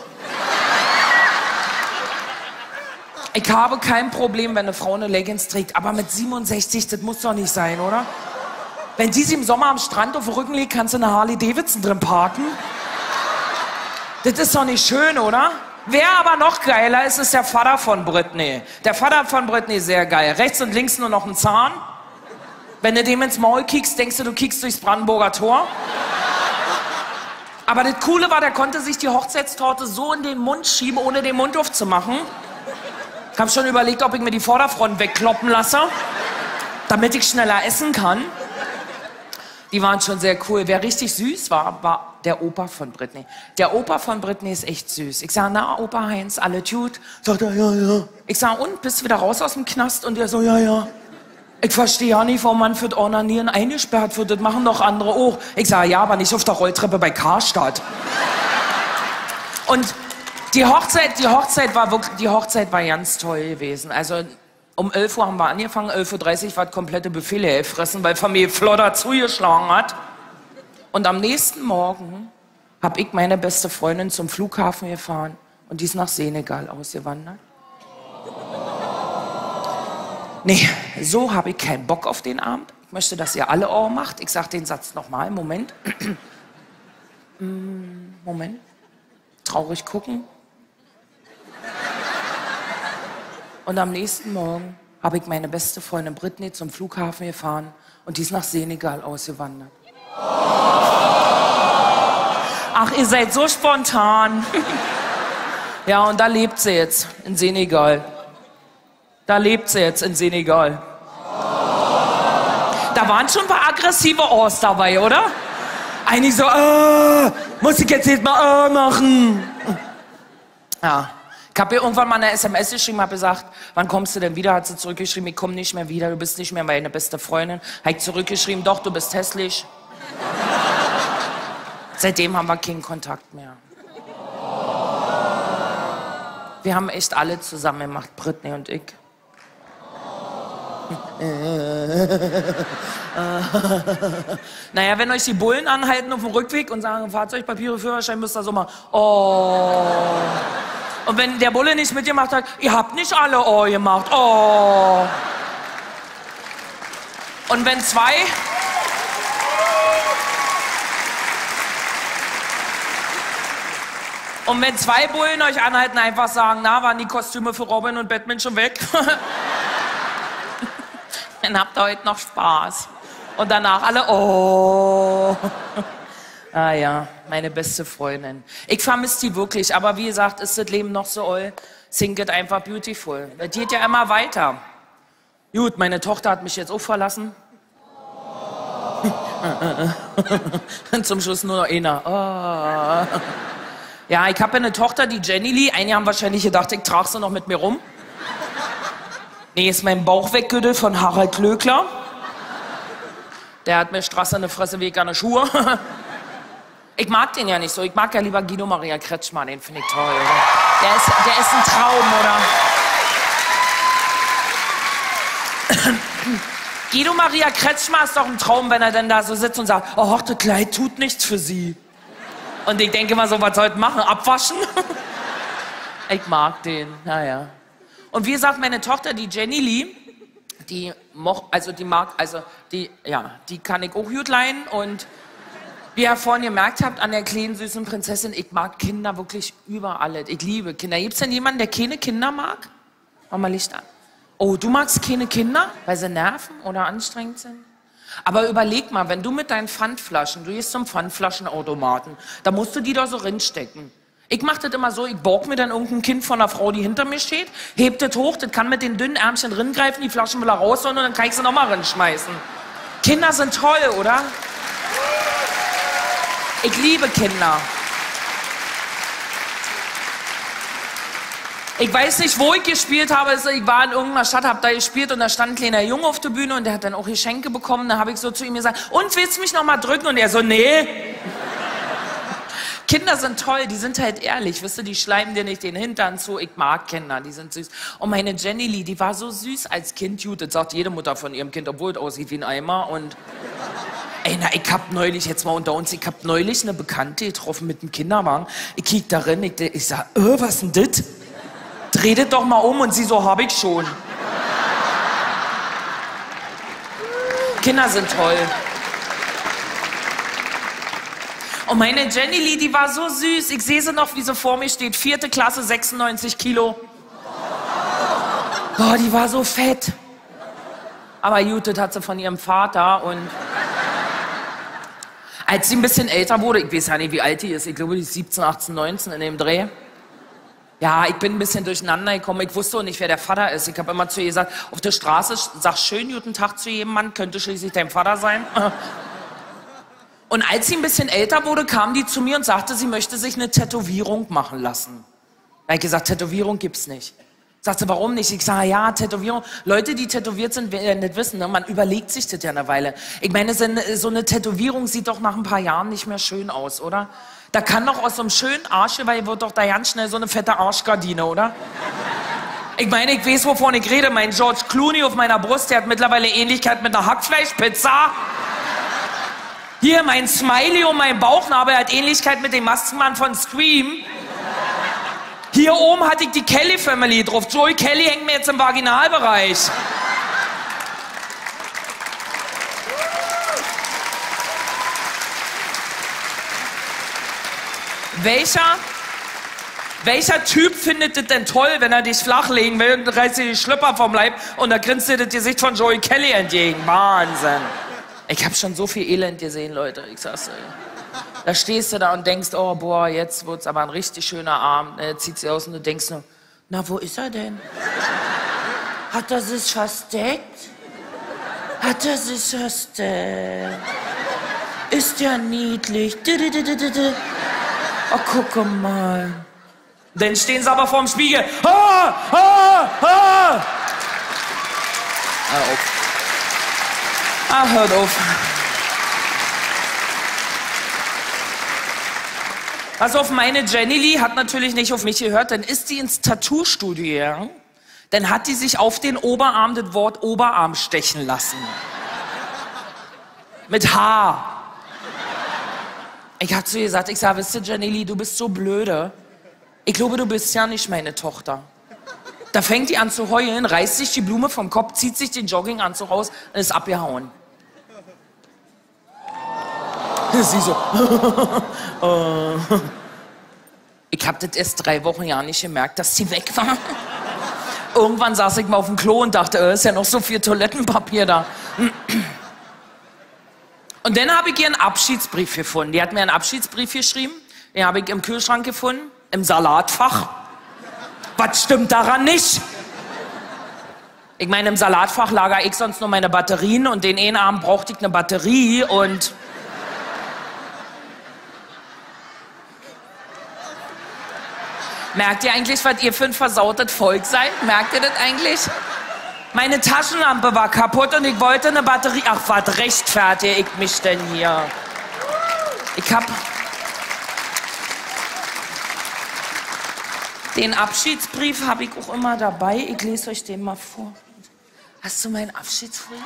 B: Ich habe kein Problem, wenn eine Frau eine Leggings trägt, aber mit siebenundsechzig, das muss doch nicht sein, oder? Wenn die sie im Sommer am Strand auf den Rücken legt, kannst du eine Harley Davidson drin parken. Das ist doch nicht schön, oder? Wer aber noch geiler ist, ist der Vater von Britney. Der Vater von Britney, sehr geil. Rechts und links nur noch ein Zahn. Wenn du dem ins Maul kiekst, denkst du, du kiekst durchs Brandenburger Tor. Aber das Coole war, der konnte sich die Hochzeitstorte so in den Mund schieben, ohne den Mund aufzumachen. Ich hab schon überlegt, ob ich mir die Vorderfront wegkloppen lasse. damit ich schneller essen kann. Die waren schon sehr cool. Wer richtig süß war, war der Opa von Britney. Der Opa von Britney ist echt süß. Ich sag, na, Opa Heinz, alle tut? Sagt er, ja, ja. Ich sag, und, bist du wieder raus aus dem Knast? Und er so, ja, ja. Ich verstehe ja nicht, warum man für das Ornanieren eingesperrt wird. Das machen doch andere auch. Ich sag, ja, aber nicht auf der Rolltreppe bei Karstadt. Und die Hochzeit, die Hochzeit war wirklich, die Hochzeit war ganz toll gewesen. Also, um elf Uhr haben wir angefangen, elf Uhr dreißig war das komplette Buffet leer gefressen, weil Familie Flodder zugeschlagen hat. Und am nächsten Morgen habe ich meine beste Freundin zum Flughafen gefahren und die ist nach Senegal ausgewandert. Nee, so habe ich keinen Bock auf den Abend. Ich möchte, dass ihr alle Ohr macht. Ich sage den Satz nochmal. Moment. Moment. Traurig gucken. Und am nächsten Morgen habe ich meine beste Freundin Britney zum Flughafen gefahren und die ist nach Senegal ausgewandert. Ach, ihr seid so spontan. Ja, und da lebt sie jetzt in Senegal. Da lebt sie jetzt in Senegal. Da waren schon ein paar aggressive Ohrs dabei, oder? Eigentlich so, äh, muss ich jetzt nicht mal äh machen. Ja. Ich habe ihr irgendwann mal eine S M S geschrieben, habe gesagt, wann kommst du denn wieder? Hat sie zurückgeschrieben, ich komme nicht mehr wieder, du bist nicht mehr meine beste Freundin. Habe ich zurückgeschrieben, doch, du bist hässlich. Seitdem haben wir keinen Kontakt mehr. Wir haben echt alle zusammen gemacht, Britney und ich. Naja, wenn euch die Bullen anhalten auf dem Rückweg und sagen, Fahrzeugpapiere, Führerschein, müsst ihr so mal, oh. Und wenn der Bulle nicht mitgemacht hat, ihr habt nicht alle oh gemacht, oh. Und wenn zwei... Und wenn zwei Bullen euch anhalten, einfach sagen, na, waren die Kostüme für Robin und Batman schon weg? Dann habt ihr heute noch Spaß. Und danach alle, oh. Ah ja, meine beste Freundin. Ich vermisse die wirklich, aber wie gesagt, ist das Leben noch so oll. Sing it einfach beautiful. Das geht ja immer weiter. Gut, meine Tochter hat mich jetzt auch verlassen. Und zum Schluss nur noch einer. Oh. Ja, ich habe eine Tochter, die Jenny Lee. Einige haben wahrscheinlich gedacht, ich trage sie noch mit mir rum. Nee, ist mein Bauchweggürtel von Harald Glöckler. Der hat mir Straße eine Fresse wie eine Schuhe. Ich mag den ja nicht so. Ich mag ja lieber Guido Maria Kretschmann. Den finde ich toll. Oder? Der ist, der ist ein Traum, oder? Guido Maria Kretschmann ist doch ein Traum, wenn er denn da so sitzt und sagt, oh, das Kleid tut nichts für sie. Und ich denke immer so, was soll ich machen? Abwaschen? Ich mag den, naja. Und wie gesagt, meine Tochter, die Jenny Lee, die moch, also die mag, also die, ja, die kann ich auch gut leiden. Und wie ihr vorhin gemerkt habt, an der kleinen, süßen Prinzessin, ich mag Kinder wirklich über alles. Ich liebe Kinder. Gibt es denn jemanden, der keine Kinder mag? Mach mal Licht an. Oh, du magst keine Kinder, weil sie nerven oder anstrengend sind? Aber überleg mal, wenn du mit deinen Pfandflaschen, du gehst zum Pfandflaschenautomaten, da musst du die da so rinstecken. Ich mach das immer so, ich borg mir dann irgendein Kind von einer Frau, die hinter mir steht, heb das hoch, das kann mit den dünnen Ärmchen ringreifen, die Flaschen will er rausholen und dann kann ich sie nochmal rinschmeißen. Kinder sind toll, oder? Ich liebe Kinder. Ich weiß nicht, wo ich gespielt habe. Ich war in irgendeiner Stadt, hab da gespielt und da stand ein kleiner Junge auf der Bühne und der hat dann auch Geschenke bekommen. Da habe ich so zu ihm gesagt, und willst du mich noch mal drücken? Und er so, nee. Kinder sind toll, die sind halt ehrlich, wisst ihr, die schleimen dir nicht den Hintern zu. Ich mag Kinder, die sind süß. Und meine Jenny Lee, die war so süß als Kind. Gut, das sagt jede Mutter von ihrem Kind, obwohl es aussieht wie ein Eimer. Und ey, na, ich hab neulich, jetzt mal unter uns, ich hab neulich eine Bekannte getroffen mit einem Kinderwagen. Ich kiek darin, ich, ich sag, äh, was denn das? Dreht doch mal um und sie so, hab ich schon. Kinder sind toll. Und meine Jenny Lee, die war so süß. Ich sehe sie noch, wie sie vor mir steht. Vierte Klasse, sechsundneunzig Kilo. Boah, die war so fett. Aber gut, das hat sie von ihrem Vater. Und als sie ein bisschen älter wurde, ich weiß ja nicht, wie alt die ist. Ich glaube, die ist siebzehn, achtzehn, neunzehn in dem Dreh. Ja, ich bin ein bisschen durcheinander gekommen. Ich wusste auch nicht, wer der Vater ist. Ich habe immer zu ihr gesagt, auf der Straße sag schön guten Tag zu jedem Mann, könnte schließlich dein Vater sein. Und als sie ein bisschen älter wurde, kam die zu mir und sagte, sie möchte sich eine Tätowierung machen lassen. Da habe ich gesagt, Tätowierung gibt's nicht. Sagt sie, warum nicht? Ich sage, ja, Tätowierung. Leute, die tätowiert sind, werden nicht wissen, ne? Man überlegt sich das ja eine Weile. Ich meine, so eine Tätowierung sieht doch nach ein paar Jahren nicht mehr schön aus, oder? Da kann doch aus so einem schönen Arsch, weil wird doch da ganz schnell so eine fette Arschgardine, oder? Ich meine, ich weiß, wovon ich rede. Mein George Clooney auf meiner Brust, der hat mittlerweile Ähnlichkeit mit einer Hackfleischpizza. Hier, mein Smiley und mein Bauchnabel hat Ähnlichkeit mit dem Maskenmann von Scream. Hier oben hatte ich die Kelly Family drauf. Joey Kelly hängt mir jetzt im Vaginalbereich. Welcher, welcher Typ findet das denn toll, wenn er dich flachlegen will und reißt dir die Schlüpper vom Leib und da grinst dir das Gesicht von Joey Kelly entgegen? Wahnsinn. Ich habe schon so viel Elend gesehen, Leute. Ich sag's euch. Da stehst du da und denkst, oh, boah, jetzt wird's aber ein richtig schöner Abend. Er zieht sie aus und du denkst nur, na, wo ist er denn? Hat er sich versteckt? Hat er sich versteckt? Ist ja niedlich. Oh, guck mal. Dann stehen sie aber vorm Spiegel. Ah, ah, ah. Hör auf. Ah, hört auf. Also auf meine Jenny Lee hat natürlich nicht auf mich gehört, dann ist sie ins Tattoo-Studio gegangen. Dann hat die sich auf den Oberarm das Wort Oberarm stechen lassen. Mit H. Ich hab zu ihr gesagt, ich sag, wisst ihr, Jenny Lee, du bist so blöde. Ich glaube, du bist ja nicht meine Tochter. Da fängt die an zu heulen, reißt sich die Blume vom Kopf, zieht sich den Jogginganzug raus und ist abgehauen. Sie so. Ich hab das erst drei Wochen ja nicht gemerkt, dass sie weg war. Irgendwann saß ich mal auf dem Klo und dachte, äh, ist ja noch so viel Toilettenpapier da. Und dann habe ich ihr einen Abschiedsbrief gefunden. Die hat mir einen Abschiedsbrief geschrieben. Den habe ich im Kühlschrank gefunden, im Salatfach. Was stimmt daran nicht? Ich meine, im Salatfach lager ich sonst nur meine Batterien und den einen Abend brauchte ich eine Batterie und... Merkt ihr eigentlich, was ihr für ein versautes Volk seid? Merkt ihr das eigentlich? Meine Taschenlampe war kaputt und ich wollte eine Batterie... Ach, was rechtfertige ich mich denn hier? Ich hab... Den Abschiedsbrief habe ich auch immer dabei. Ich lese euch den mal vor. Hast du meinen Abschiedsbrief?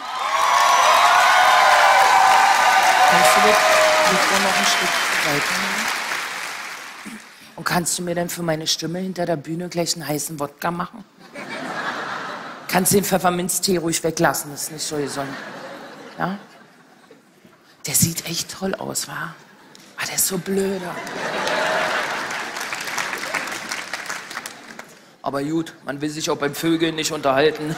B: Kannst du das Mikro noch ein Stück weiternehmen? Und kannst du mir denn für meine Stimme hinter der Bühne gleich einen heißen Wodka machen? Kannst den Pfefferminztee ruhig weglassen, das ist nicht so gesund. Ja? Der sieht echt toll aus, wa? Ah, der ist so blöder. Aber gut, man will sich auch beim Vögeln nicht unterhalten.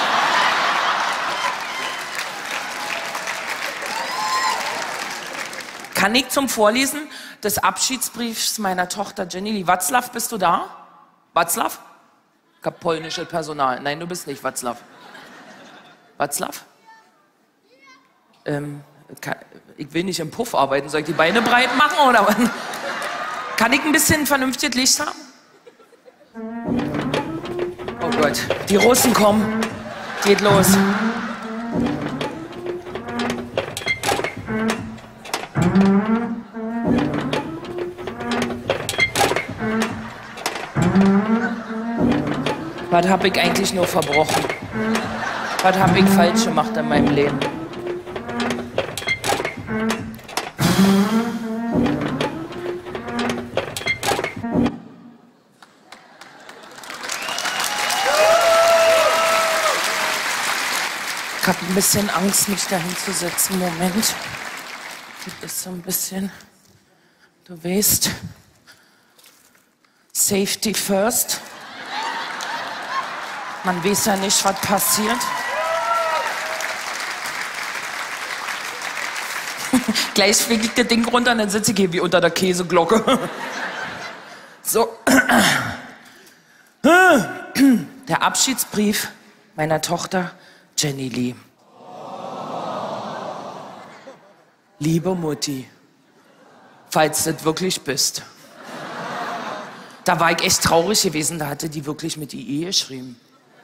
B: Kann ich zum Vorlesen des Abschiedsbriefs meiner Tochter Jenny Lee. Václav, bist du da? Václav? Ich hab polnisches Personal. Nein, du bist nicht Václav. Václav? Ähm, kann, ich will nicht im Puff arbeiten. Soll ich die Beine breit machen oder was? Kann ich ein bisschen vernünftiges Licht haben? Oh Gott, die Russen kommen. Geht los. Was hab ich eigentlich nur verbrochen? Was hab ich falsch gemacht in meinem Leben? Ich hab ein bisschen Angst, mich dahin zu setzen. Moment. Das ist so ein bisschen, du weißt, Safety first. Man weiß ja nicht, was passiert. Gleich fliege ich das Ding runter und dann sitze ich hier wie unter der Käseglocke. So. Der Abschiedsbrief meiner Tochter Jenny Lee. Liebe Mutti, falls du das wirklich bist. Da war ich echt traurig gewesen, da hatte die wirklich mit I E geschrieben.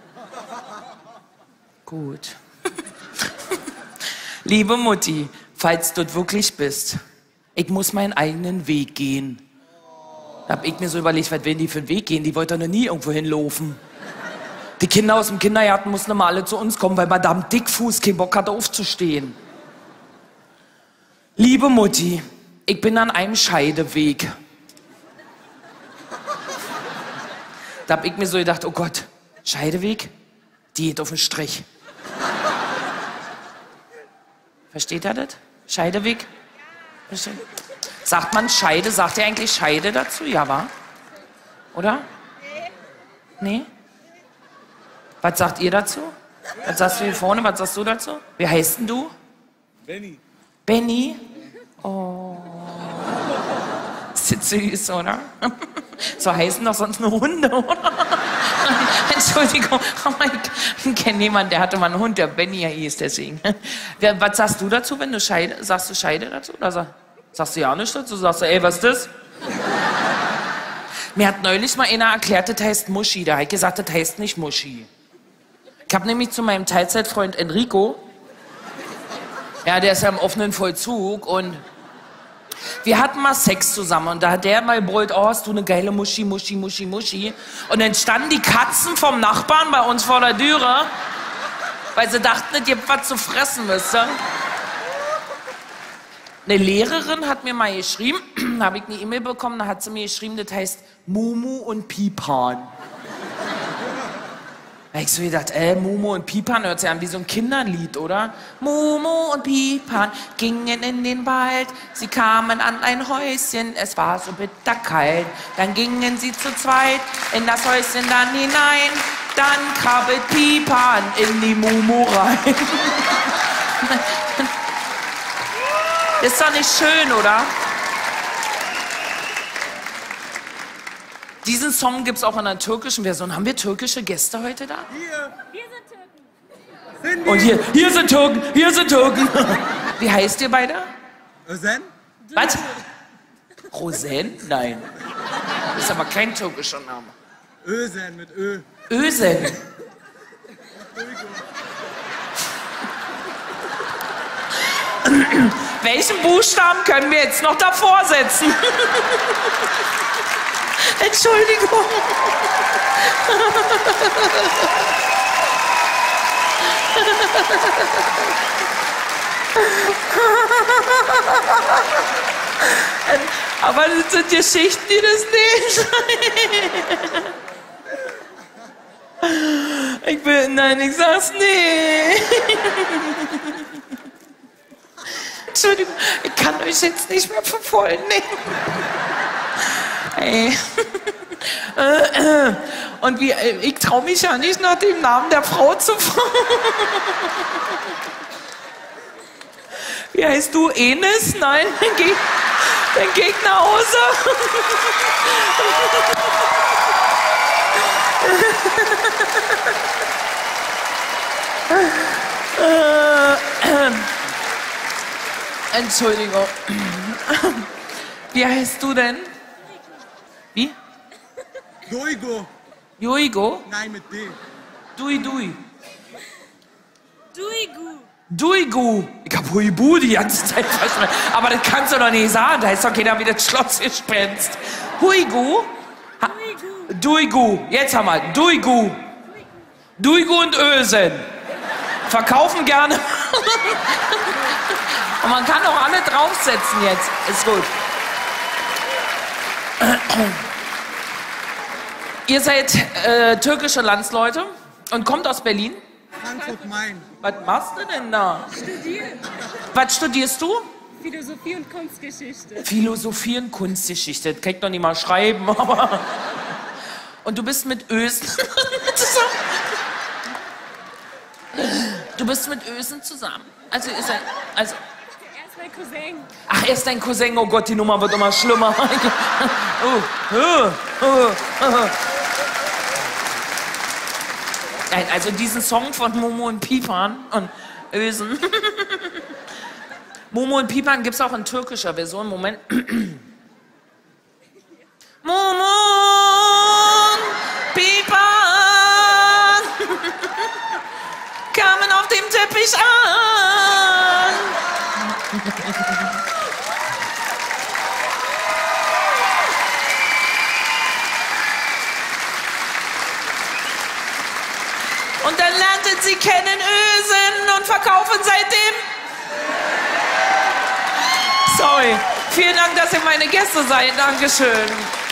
B: Gut. Liebe Mutti, falls du das wirklich bist, ich muss meinen eigenen Weg gehen. Da hab ich mir so überlegt, was werden die für einen Weg gehen? Die wollten doch noch nie irgendwo hinlaufen. Die Kinder aus dem Kindergarten mussten immer alle zu uns kommen, weil Madame Dickfuß keinen Bock hatte aufzustehen. Liebe Mutti, ich bin an einem Scheideweg. Da hab ich mir so gedacht, oh Gott, Scheideweg? Die geht auf den Strich. Versteht ihr das? Scheideweg? Versteht? Sagt man Scheide? Sagt ihr eigentlich Scheide dazu? Ja, wa? Oder? Nee? Was sagt ihr dazu? Was sagst du hier vorne? Was sagst du dazu? Wie heißt denn du?
E: Benny.
B: Benny? Oh. Ist das süß, oder? So heißen doch sonst nur Hunde, oder? Entschuldigung, oh mein Gott. Ich kenne jemanden, der hatte mal einen Hund, der Benny hieß, deswegen. Was sagst du dazu, wenn du Scheide, sagst du Scheide dazu? Oder sag, sagst du ja nichts dazu? Sagst du, ey, was ist das? Mir hat neulich mal einer erklärt, das heißt Muschi. Da hat ich gesagt, das heißt nicht Muschi. Ich habe nämlich zu meinem Teilzeitfreund Enrico, ja, der ist ja im offenen Vollzug und wir hatten mal Sex zusammen und da hat der mal brüllt, oh, hast du eine geile Muschi, Muschi, Muschi, Muschi. Und dann standen die Katzen vom Nachbarn bei uns vor der Türe, weil sie dachten, es gibt was zu fressen, wisst ihr? Eine Lehrerin hat mir mal geschrieben, da habe ich eine E-Mail bekommen, da hat sie mir geschrieben, das heißt Mumu und Pipan. Da hab ich so gedacht, äh, Mumu und Pipan hört sich an wie so ein Kinderlied, oder? Mumu und Pipan gingen in den Wald, sie kamen an ein Häuschen, es war so bitterkalt. Dann gingen sie zu zweit in das Häuschen dann hinein, dann krabbelt Pipan in die Mumu rein. Ist doch nicht schön, oder? Diesen Song gibt's auch in der türkischen Version. Haben wir türkische Gäste heute da?
E: Hier.
A: Wir sind Türken.
E: Cindy.
B: Und hier, hier sind Türken, hier sind Türken. Wie heißt ihr beide?
E: Özen?
B: Was? Rosen? Nein. Das ist aber kein türkischer Name.
E: Özen mit Ö.
B: Ösen. Welchen Buchstaben können wir jetzt noch davor setzen? Entschuldigung. Aber das sind Geschichten, die das nicht. Ich will, nein, ich sag's nicht. Entschuldigung, ich kann euch jetzt nicht mehr für voll nehmen. Ey. Und wie, ich traue mich ja nicht, nach dem Namen der Frau zu fragen. Wie heißt du? Enes? Nein, dann geh, dann geh ich nach Hause. Entschuldigung. Wie heißt du denn? Wie?
E: Doigo.
B: Joigo?
E: Nein, mit D.
B: Dui Dui.
A: Duigu.
B: Duigu. Ich hab Huibu die ganze Zeit verstanden. Aber das kannst du doch nicht sagen. Da ist doch keiner wie das Schlossgespenst. Huigu? Ha- Duigu. Jetzt haben wir Duigu. Duigu und Ösen. Verkaufen gerne. Und man kann auch alle draufsetzen jetzt. Ist gut. Ihr seid äh, türkische Landsleute und kommt aus Berlin.
E: Frankfurt-Main.
B: Was machst du denn da?
A: Studieren.
B: Was studierst du?
A: Philosophie und Kunstgeschichte.
B: Philosophie und Kunstgeschichte. Das kann ich doch nicht mal schreiben, aber... Und du bist mit Ösen zusammen? Du bist mit Ösen zusammen? Also ist er... Also,
A: Er ist mein Cousin.
B: ach, er ist dein Cousin. Oh Gott, die Nummer wird immer schlimmer. Oh, oh, oh, oh. Nein, also diesen Song von Momo und Pipan und Ösen. Momo und Pipan gibt es auch in türkischer Version. Moment. Momo und Pipan kamen auf dem Teppich an. Und dann lernten sie kennen Ösen und verkaufen seitdem. Sorry. Vielen Dank, dass ihr meine Gäste seid. Dankeschön.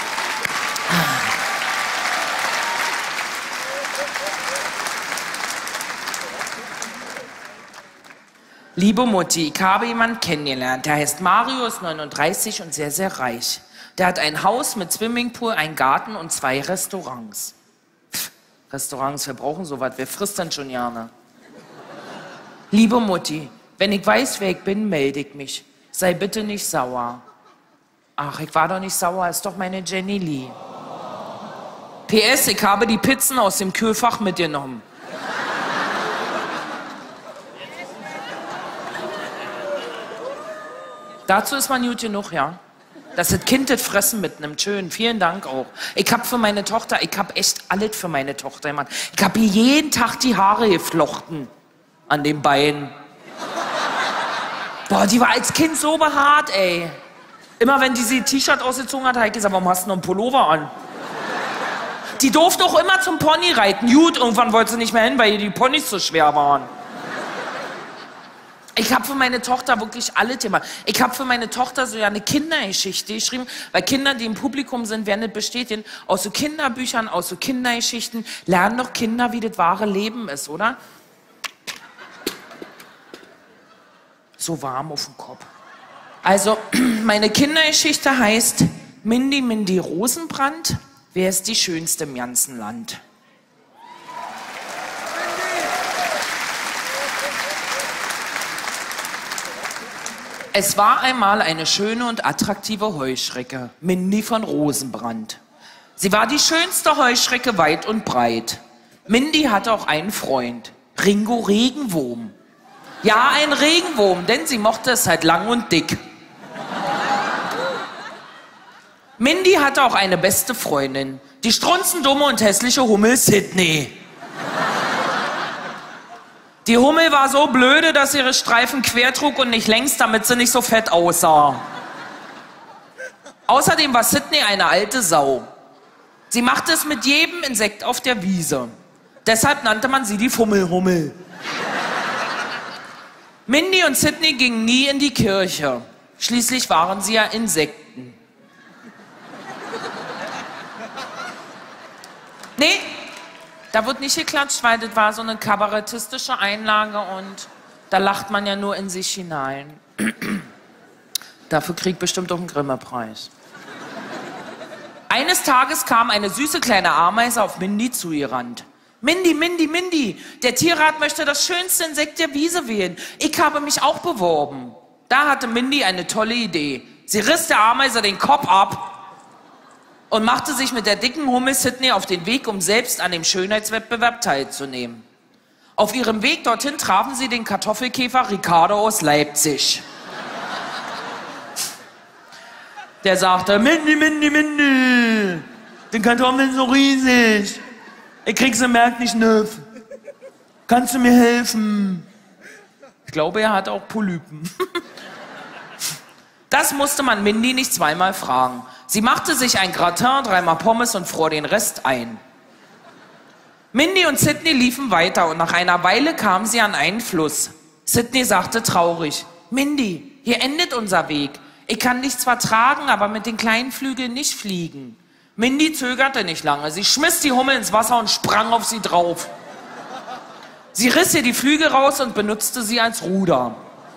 B: Liebe Mutti, ich habe jemanden kennengelernt. Der heißt Mario, ist neununddreißig und sehr, sehr reich. Der hat ein Haus mit Swimmingpool, einen Garten und zwei Restaurants. Pff, Restaurants, wir brauchen sowas. Wer frisst denn schon gerne? Liebe Mutti, wenn ich weiß, wer ich bin, melde ich mich. Sei bitte nicht sauer. Ach, ich war doch nicht sauer, ist doch meine Jenny Lee. P S, ich habe die Pizzen aus dem Kühlfach mitgenommen. Dazu ist man gut genug, ja. Dass das Kind das Fressen mitnimmt. Schön, vielen Dank auch. Ich hab für meine Tochter, ich hab echt alles für meine Tochter gemacht. Ich hab ihr jeden Tag die Haare geflochten. An den Beinen. Boah, die war als Kind so behaart, ey. Immer wenn die sie T-Shirt ausgezogen hat, habe ich gesagt, warum hast du noch einen Pullover an? Die durfte auch immer zum Pony reiten. Gut, irgendwann wollte sie nicht mehr hin, weil ihr die Ponys so schwer waren. Ich habe für meine Tochter wirklich alle Themen. Ich habe für meine Tochter so ja eine Kindergeschichte geschrieben, weil Kinder, die im Publikum sind, werden nicht bestätigen. Aus so Kinderbüchern, aus so Kindergeschichten lernen doch Kinder, wie das wahre Leben ist, oder? So warm auf dem Kopf. Also, meine Kindergeschichte heißt Mindy Mindy Rosenbrand. Wer ist die Schönste im ganzen Land? Es war einmal eine schöne und attraktive Heuschrecke, Mindy von Rosenbrand. Sie war die schönste Heuschrecke weit und breit. Mindy hatte auch einen Freund, Ringo Regenwurm. Ja, ein Regenwurm, denn sie mochte es halt lang und dick. Mindy hatte auch eine beste Freundin, die strunzendumme und hässliche Hummel Sydney. Die Hummel war so blöde, dass sie ihre Streifen quer trug und nicht längs, damit sie nicht so fett aussah. Außerdem war Sydney eine alte Sau. Sie machte es mit jedem Insekt auf der Wiese. Deshalb nannte man sie die Fummelhummel. Mindy und Sydney gingen nie in die Kirche. Schließlich waren sie ja Insekten. Nee, da wird nicht geklatscht, weil das war so eine kabarettistische Einlage und da lacht man ja nur in sich hinein. Dafür kriegt bestimmt auch einen Grimme-Preis. Eines Tages kam eine süße kleine Ameise auf Mindy zu ihr ran. Mindy, Mindy, Mindy, der Tierrat möchte das schönste Insekt der Wiese wählen. Ich habe mich auch beworben. Da hatte Mindy eine tolle Idee. Sie riss der Ameise den Kopf ab und machte sich mit der dicken Hummel Sydney auf den Weg, um selbst an dem Schönheitswettbewerb teilzunehmen. Auf ihrem Weg dorthin trafen sie den Kartoffelkäfer Ricardo aus Leipzig. Der sagte, Mindy, Mindy, Mindy, die Kartoffeln sind so riesig. Ich krieg sie merkt nicht nöff. Kannst du mir helfen? Ich glaube, er hat auch Polypen. Das musste man Mindy nicht zweimal fragen. Sie machte sich ein Gratin, dreimal Pommes und fror den Rest ein. Mindy und Sydney liefen weiter und nach einer Weile kamen sie an einen Fluss. Sydney sagte traurig, Mindy, hier endet unser Weg. Ich kann dich zwar tragen, aber mit den kleinen Flügeln nicht fliegen. Mindy zögerte nicht lange. Sie schmiss die Hummel ins Wasser und sprang auf sie drauf. Sie riss ihr die Flügel raus und benutzte sie als Ruder.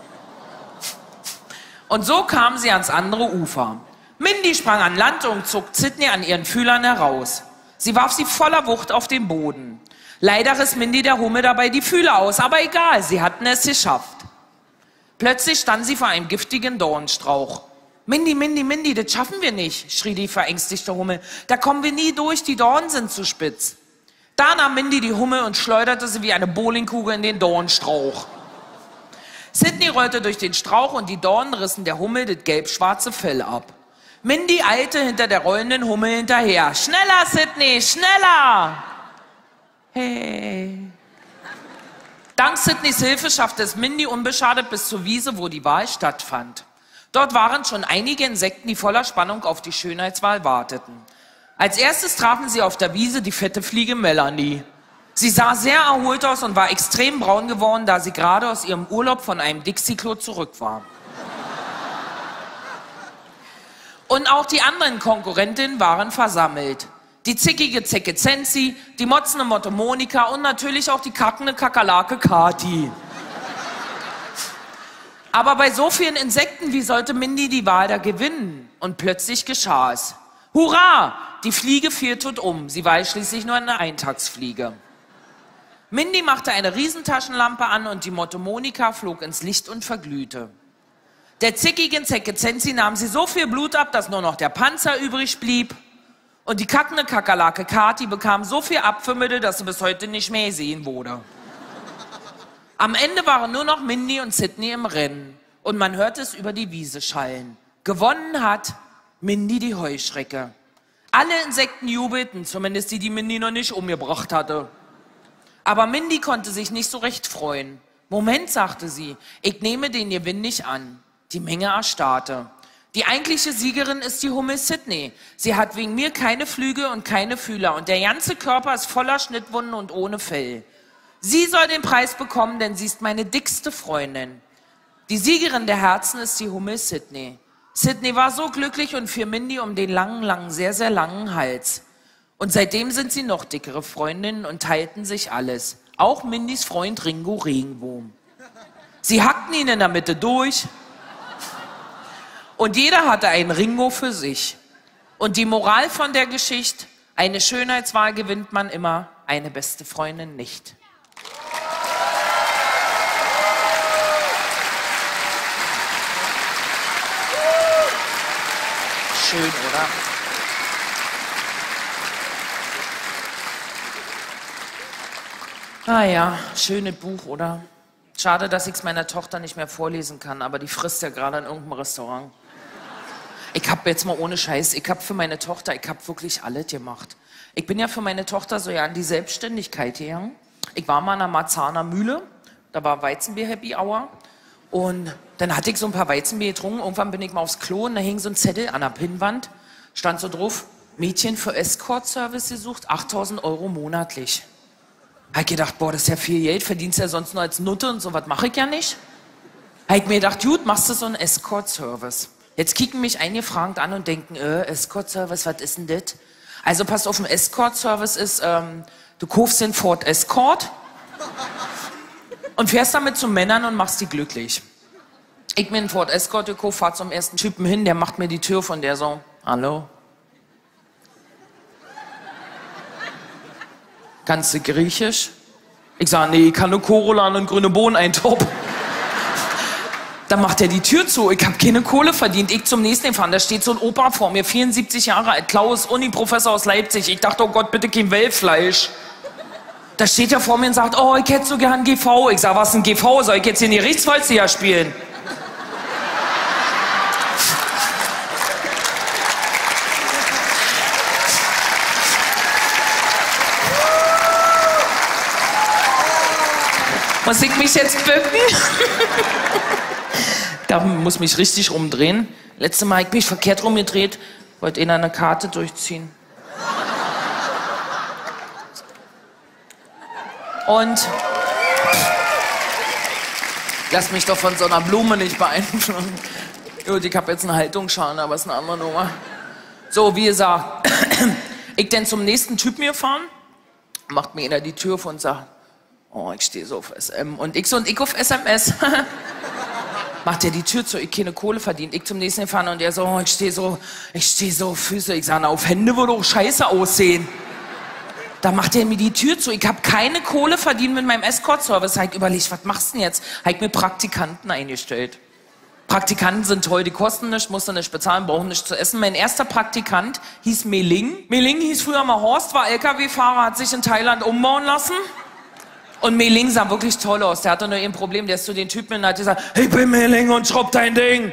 B: Und so kamen sie ans andere Ufer. Mindy sprang an Land und zog Sydney an ihren Fühlern heraus. Sie warf sie voller Wucht auf den Boden. Leider riss Mindy der Hummel dabei die Fühler aus, aber egal, sie hatten es geschafft. Plötzlich stand sie vor einem giftigen Dornstrauch. Mindy, Mindy, Mindy, das schaffen wir nicht, schrie die verängstigte Hummel. Da kommen wir nie durch, die Dornen sind zu spitz. Da nahm Mindy die Hummel und schleuderte sie wie eine Bowlingkugel in den Dornstrauch. Sydney rollte durch den Strauch und die Dornen rissen der Hummel das gelb-schwarze Fell ab. Mindy eilte hinter der rollenden Hummel hinterher. Schneller, Sydney, schneller! Hey. Dank Sydneys Hilfe schaffte es Mindy unbeschadet bis zur Wiese, wo die Wahl stattfand. Dort waren schon einige Insekten, die voller Spannung auf die Schönheitswahl warteten. Als erstes trafen sie auf der Wiese die fette Fliege Melanie. Sie sah sehr erholt aus und war extrem braun geworden, da sie gerade aus ihrem Urlaub von einem Dixie-Klo zurück war. Und auch die anderen Konkurrentinnen waren versammelt. Die zickige Zecke Zenzi, die motzende Motte Monika und natürlich auch die kackende Kakerlake Kati. Aber bei so vielen Insekten, wie sollte Mindy die Wahl da gewinnen? Und plötzlich geschah es. Hurra! Die Fliege fiel tot um. Sie war schließlich nur eine Eintagsfliege. Mindy machte eine Riesentaschenlampe an und die Motte Monika flog ins Licht und verglühte. Der zickigen Zecke Zenzi nahm sie so viel Blut ab, dass nur noch der Panzer übrig blieb. Und die kackende Kakerlake Kati bekam so viel Abführmittel, dass sie bis heute nicht mehr gesehen wurde. Am Ende waren nur noch Mindy und Sydney im Rennen. Und man hörte es über die Wiese schallen. Gewonnen hat Mindy die Heuschrecke. Alle Insekten jubelten, zumindest die, die Mindy noch nicht umgebracht hatte. Aber Mindy konnte sich nicht so recht freuen. Moment, sagte sie, ich nehme den Gewinn nicht an. Die Menge erstarrte. Die eigentliche Siegerin ist die Hummel Sydney. Sie hat wegen mir keine Flügel und keine Fühler und der ganze Körper ist voller Schnittwunden und ohne Fell. Sie soll den Preis bekommen, denn sie ist meine dickste Freundin. Die Siegerin der Herzen ist die Hummel Sydney. Sydney war so glücklich und für Mindy um den langen, langen, sehr, sehr langen Hals. Und seitdem sind sie noch dickere Freundinnen und teilten sich alles. Auch Mindys Freund Ringo Regenwurm. Sie hackten ihn in der Mitte durch. Und jeder hatte einen Ringo für sich. Und die Moral von der Geschichte, eine Schönheitswahl gewinnt man immer, eine beste Freundin nicht. Schön, oder? Ah ja, schönes Buch, oder? Schade, dass ich es meiner Tochter nicht mehr vorlesen kann, aber die frisst ja gerade in irgendeinem Restaurant. Ich hab jetzt mal ohne Scheiß, ich hab für meine Tochter, ich hab wirklich alles gemacht. Ich bin ja für meine Tochter so ja an die Selbstständigkeit gegangen. Ich war mal an der Marzahner Mühle, da war Weizenbier Happy Hour. Und dann hatte ich so ein paar Weizenbier getrunken, irgendwann bin ich mal aufs Klo und da hing so ein Zettel an der Pinnwand, stand so drauf, Mädchen für Escort-Service gesucht, achttausend Euro monatlich. Hab ich gedacht, boah, das ist ja viel Geld, verdienst ja sonst nur als Nutte und so, was mache ich ja nicht. Hab ich mir gedacht, gut, machst du so einen Escort-Service. Jetzt kicken mich einige fragend an und denken, äh, Escort-Service, was ist denn das? Also passt auf, ein Escort-Service ist, ähm, du kaufst den Ford Escort und fährst damit zu Männern und machst die glücklich. Ich mir einen Ford Escort gekauft, fahr zum ersten Typen hin, der macht mir die Tür von der so, hallo? Kannst du Griechisch? Ich sag, nee, ich kann nur Korolan und grüne Bohnen eintopfen. Dann macht er die Tür zu. Ich hab keine Kohle verdient. Ich zum nächsten fahren. Da steht so ein Opa vor mir, vierundsiebzig Jahre alt, Klaus, Uni-Professor aus Leipzig. Ich dachte, oh Gott, bitte kein Wellfleisch. Da steht er vor mir und sagt, oh, ich hätte so gern G V. Ich sag, was ist ein G V? Soll ich jetzt hier in die Gerichtsvollzieher spielen? Muss ich mich jetzt bücken? Da muss mich richtig rumdrehen. Letztes Mal habe ich mich verkehrt rumgedreht, wollte ihn eine Karte durchziehen. Und lass mich doch von so einer Blume nicht beeinflussen. Gut, ich habe jetzt einen Haltungsschaden, aber ist eine andere Nummer. So, wie gesagt, ich denn zum nächsten Typen gefahren, macht mir einer die Tür auf und sagt, oh, ich stehe so auf S M. Und ich so, und ich auf S M S. Macht er die Tür zu, ich keine Kohle verdient. Ich zum nächsten gefahren und er so, oh, ich stehe so, ich stehe so auf Füße. Ich sage, na, auf Hände würde auch scheiße aussehen. Da macht er mir die Tür zu. Ich habe keine Kohle verdient mit meinem Escort-Service. Habe ich überlegt, was machst du denn jetzt? Habe ich mir Praktikanten eingestellt. Praktikanten sind toll, die kosten nichts, musst du nicht bezahlen, brauchen nichts zu essen. Mein erster Praktikant hieß Meling. Meling hieß früher mal Horst, war L K W-Fahrer, hat sich in Thailand umbauen lassen. Und Meling sah wirklich toll aus. Der hatte nur ein Problem, der ist zu den Typen und hat gesagt, ich bin Meling und schraub dein Ding.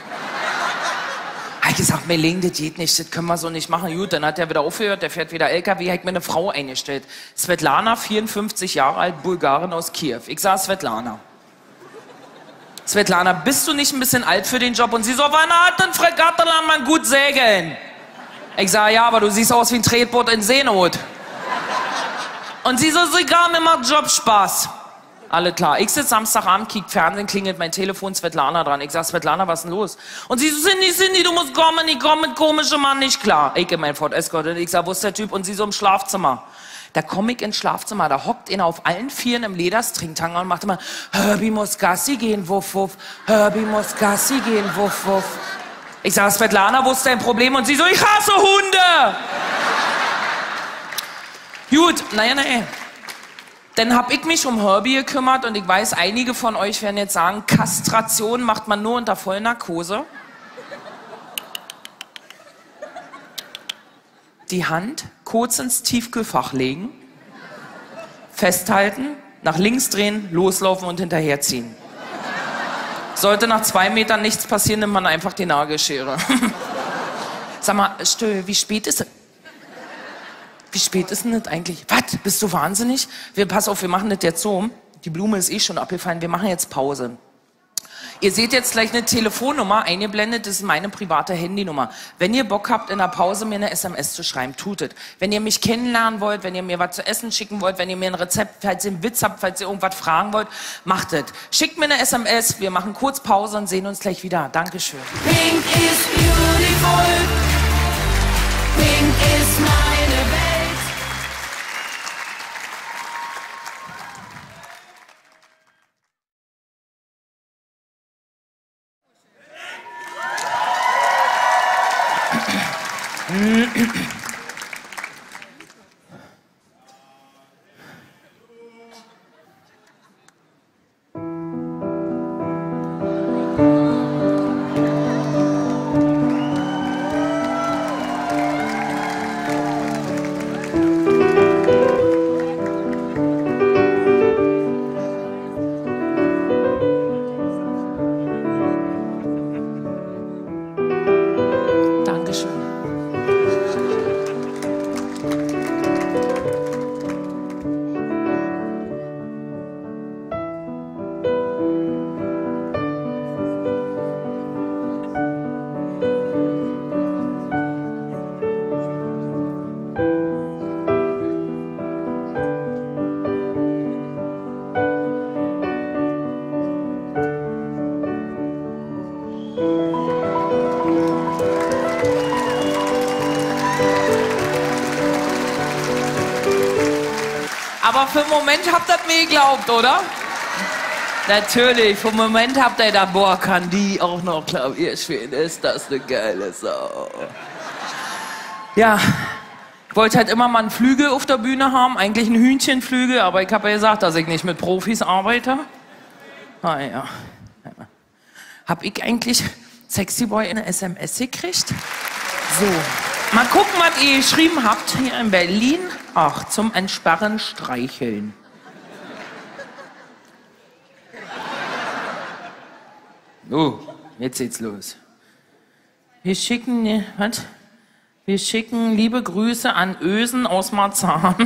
B: Ich gesagt, Meling, das geht nicht, das können wir so nicht machen. Gut, dann hat er wieder aufgehört, der fährt wieder L K W, hat mir eine Frau eingestellt. Svetlana, vierundfünfzig Jahre alt, Bulgarin aus Kiew. Ich sag, Svetlana. Svetlana, bist du nicht ein bisschen alt für den Job? Und sie so, wann hat denn Fregatte lernt man gut segeln? Ich sag, ja, aber du siehst aus wie ein Tretboot in Seenot. Und sie so, sie gar mir macht Job Spaß. Alle klar. Ich sitze Samstagabend, kick Fernsehen, klingelt mein Telefon, Svetlana dran. Ich sag, Svetlana, was ist denn los? Und sie so, Cindy, Cindy, du musst kommen, ich komme mit komischem Mann nicht klar. Ich in mein Ford Escort und ich sag, wo ist der Typ? Und sie so im Schlafzimmer. Da komm ich ins Schlafzimmer, da hockt einer auf allen Vieren im Lederstringtanger und macht immer, Herbie muss Gassi gehen, wuff, wuff. Herbie muss Gassi gehen, wuff, wuff. Ich sag, Svetlana, wo ist dein Problem? Und sie so, ich hasse Hunde! Gut, naja, naja. Dann hab ich mich um Herbie gekümmert und ich weiß, einige von euch werden jetzt sagen, Kastration macht man nur unter Vollnarkose. Die Hand kurz ins Tiefkühlfach legen, festhalten, nach links drehen, loslaufen und hinterherziehen. Sollte nach zwei Metern nichts passieren, nimmt man einfach die Nagelschere. Sag mal, Stö, wie spät ist es? Wie spät ist denn das eigentlich? Was? Bist du wahnsinnig? Wir, pass auf, wir machen das jetzt so. Die Blume ist eh schon abgefallen. Wir machen jetzt Pause. Ihr seht jetzt gleich eine Telefonnummer eingeblendet. Das ist meine private Handynummer. Wenn ihr Bock habt, in der Pause mir eine S M S zu schreiben, tut es. Wenn ihr mich kennenlernen wollt, wenn ihr mir was zu essen schicken wollt, wenn ihr mir ein Rezept, falls ihr einen Witz habt, falls ihr irgendwas fragen wollt, macht es. Schickt mir eine S M S. Wir machen kurz Pause und sehen uns gleich wieder. Dankeschön.
A: Pink is beautiful. Pink ist meine Welt.
B: Aber für einen Moment habt ihr das mir geglaubt, oder? Natürlich, für einen Moment habt ihr gedacht, boah, kann die auch noch Klavier spielen, ist das eine geile Sau. Ja, ich wollte halt immer mal einen Flügel auf der Bühne haben, eigentlich einen Hühnchenflügel, aber ich habe ja gesagt, dass ich nicht mit Profis arbeite. Ah ja. Hab ich eigentlich Sexy Boy in eine S M S gekriegt? So. Mal gucken, was ihr geschrieben habt hier in Berlin. Ach, zum Entsperren streicheln. Oh, jetzt geht's los. Wir schicken, ne, was? Wir schicken liebe Grüße an Ösen aus Marzahn.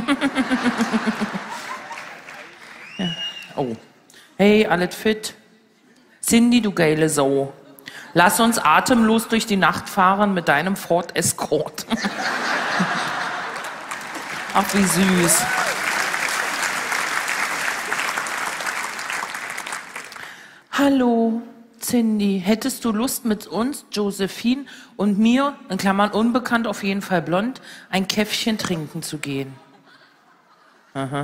B: Ja. Oh. Hey, alles fit? Cindy, du geile Sau. Lass uns atemlos durch die Nacht fahren mit deinem Ford Escort. Ach, wie süß. Hallo, Cindy. Hättest du Lust, mit uns, Josephine und mir, in Klammern unbekannt, auf jeden Fall blond, ein Käffchen trinken zu gehen? Aha.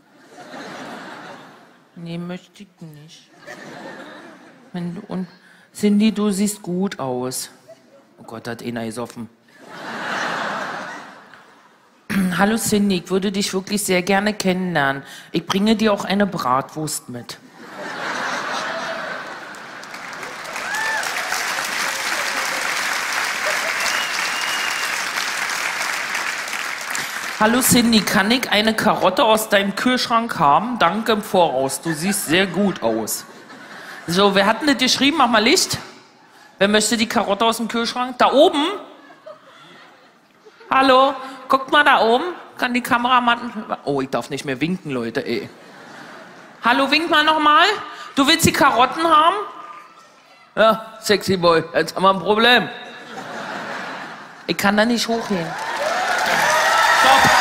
B: Nee, möchte ich nicht. Wenn du und Cindy, du siehst gut aus. Oh Gott, hat einer gesoffen. Hallo Cindy, ich würde dich wirklich sehr gerne kennenlernen. Ich bringe dir auch eine Bratwurst mit. Hallo Cindy, kann ich eine Karotte aus deinem Kühlschrank haben? Danke im Voraus, du siehst sehr gut aus. So, wer hat denn das geschrieben? Mach mal Licht. Wer möchte die Karotte aus dem Kühlschrank? Da oben? Hallo, guckt mal da oben. Kann die Kameramann... Oh, ich darf nicht mehr winken, Leute, ey. Hallo, wink mal nochmal. Du willst die Karotten haben? Ja, sexy boy, jetzt haben wir ein Problem. Ich kann da nicht hochgehen. Stopp.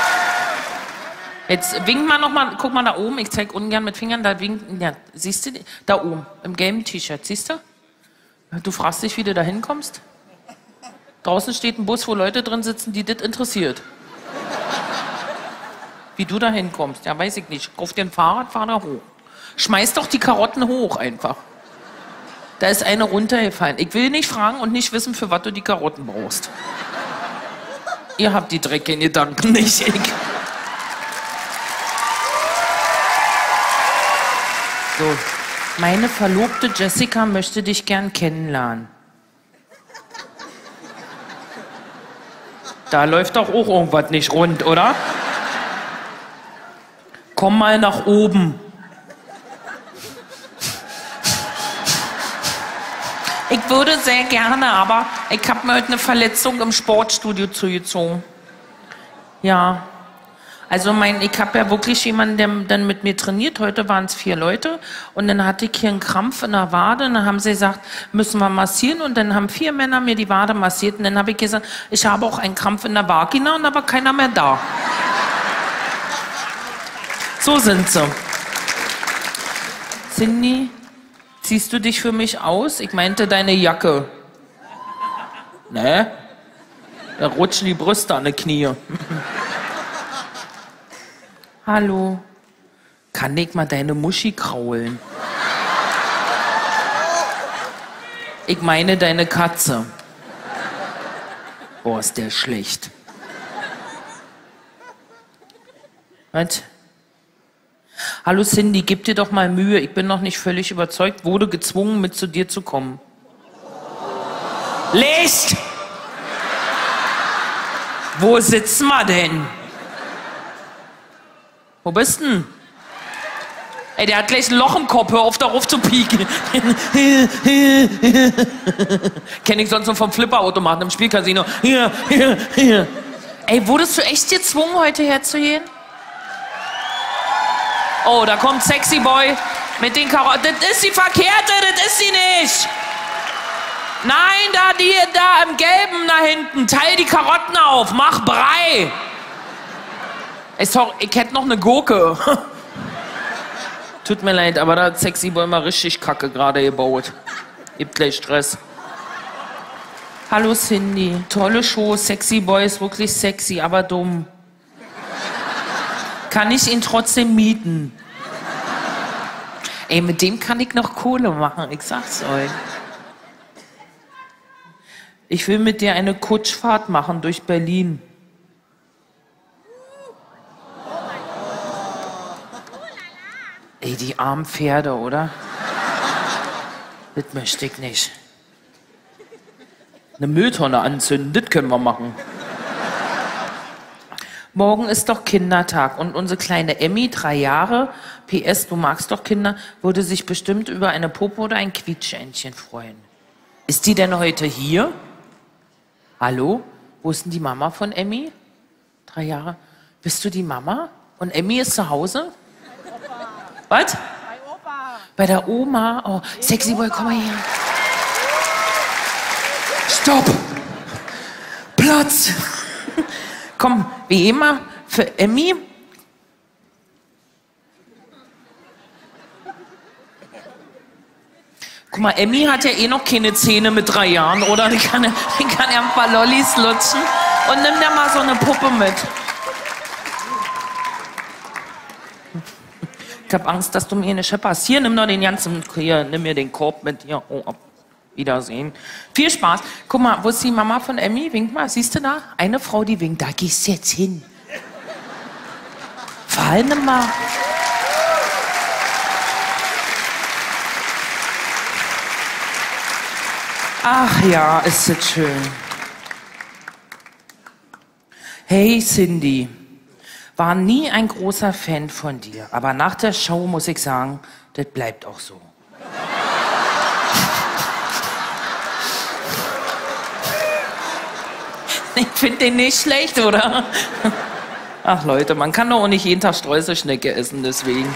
B: Jetzt wink mal nochmal, guck mal da oben. Ich zeig ungern mit Fingern, da winken... Ja, siehst du, da oben, im gelben T-Shirt, siehst du? Du fragst dich, wie du da hinkommst? Draußen steht ein Bus, wo Leute drin sitzen, die das interessiert. Wie du da hinkommst, ja, weiß ich nicht. Kauf dir ein Fahrrad, fahr da hoch. Schmeiß doch die Karotten hoch einfach. Da ist eine runtergefallen. Ich will nicht fragen und nicht wissen, für was du die Karotten brauchst. Ihr habt die dreckigen Gedanken, nicht ich. So, meine Verlobte Jessica möchte dich gern kennenlernen. Da läuft doch auch irgendwas nicht rund, oder? Komm mal nach oben. Ich würde sehr gerne, aber ich habe mir heute eine Verletzung im Sportstudio zugezogen. Ja. Also mein, ich habe ja wirklich jemanden, der dann mit mir trainiert. Heute waren es vier Leute. Und dann hatte ich hier einen Krampf in der Wade. Und dann haben sie gesagt, müssen wir massieren. Und dann haben vier Männer mir die Wade massiert. Und dann habe ich gesagt, ich habe auch einen Krampf in der Vagina. Und da war keiner mehr da. So sind sie. Cindy, ziehst du dich für mich aus? Ich meinte deine Jacke. Ne? Da rutschen die Brüste an die Knie. Hallo, kann ich mal deine Muschi kraulen? Ich meine deine Katze. Boah, ist der schlecht. Was? Hallo Cindy, gib dir doch mal Mühe. Ich bin noch nicht völlig überzeugt, wurde gezwungen, mit zu dir zu kommen. Licht! Wo sitzen wir denn? Wo bist denn? Ey, der hat gleich ein Loch im Kopf, hör auf, darauf zu pieken. Kenn ich sonst nur vom Flipperautomaten im Spielcasino. Hier, hier, hier. Ey, wurdest du echt gezwungen, heute herzugehen? Oh, da kommt Sexy Boy mit den Karotten. Das ist die verkehrte, das ist sie nicht. Nein, da, die, da im Gelben da hinten. Teil die Karotten auf, mach Brei. Ey, sorry, ich hätte noch eine Gurke. Tut mir leid, aber da hat Sexy Boy mal richtig Kacke gerade gebaut. Gibt gleich Stress. Hallo Cindy, tolle Show. Sexy Boy ist wirklich sexy, aber dumm. Kann ich ihn trotzdem mieten? Ey, mit dem kann ich noch Kohle machen, ich sag's euch. Ich will mit dir eine Kutschfahrt machen durch Berlin. Ey, die armen Pferde, oder? Das möchte ich nicht. Eine Mülltonne anzünden, das können wir machen. Morgen ist doch Kindertag und unsere kleine Emmy, drei Jahre, P S, du magst doch Kinder, würde sich bestimmt über eine Popo oder ein Quietschentchen freuen. Ist die denn heute hier? Hallo? Wo ist denn die Mama von Emmy? Drei Jahre. Bist du die Mama? Und Emmy ist zu Hause? Was?
D: Bei Opa.
B: Bei der Oma? Oh, Sexy Boy, komm mal her. Stopp! Platz! Komm, wie immer, für Emmy. Guck mal, Emmy hat ja eh noch keine Zähne mit drei Jahren, oder? Die kann, die kann ja ein paar Lollis lutschen. Und nimm da mal so eine Puppe mit. Ich hab Angst, dass du mir eine schepperst. Hier, nimm doch den ganzen, hier, nimm mir den Korb mit. Hier, oh, auf Wiedersehen. Viel Spaß. Guck mal, wo ist die Mama von Emmy? Wink mal, siehst du da? Eine Frau, die winkt. Da gehst du jetzt hin. Verhalten mal. Ach ja, ist das schön. Hey Cindy, war nie ein großer Fan von dir, aber nach der Show muss ich sagen, das bleibt auch so. Ich finde den nicht schlecht, oder? Ach Leute, man kann doch auch nicht jeden Tag Streuselschnecke essen, deswegen.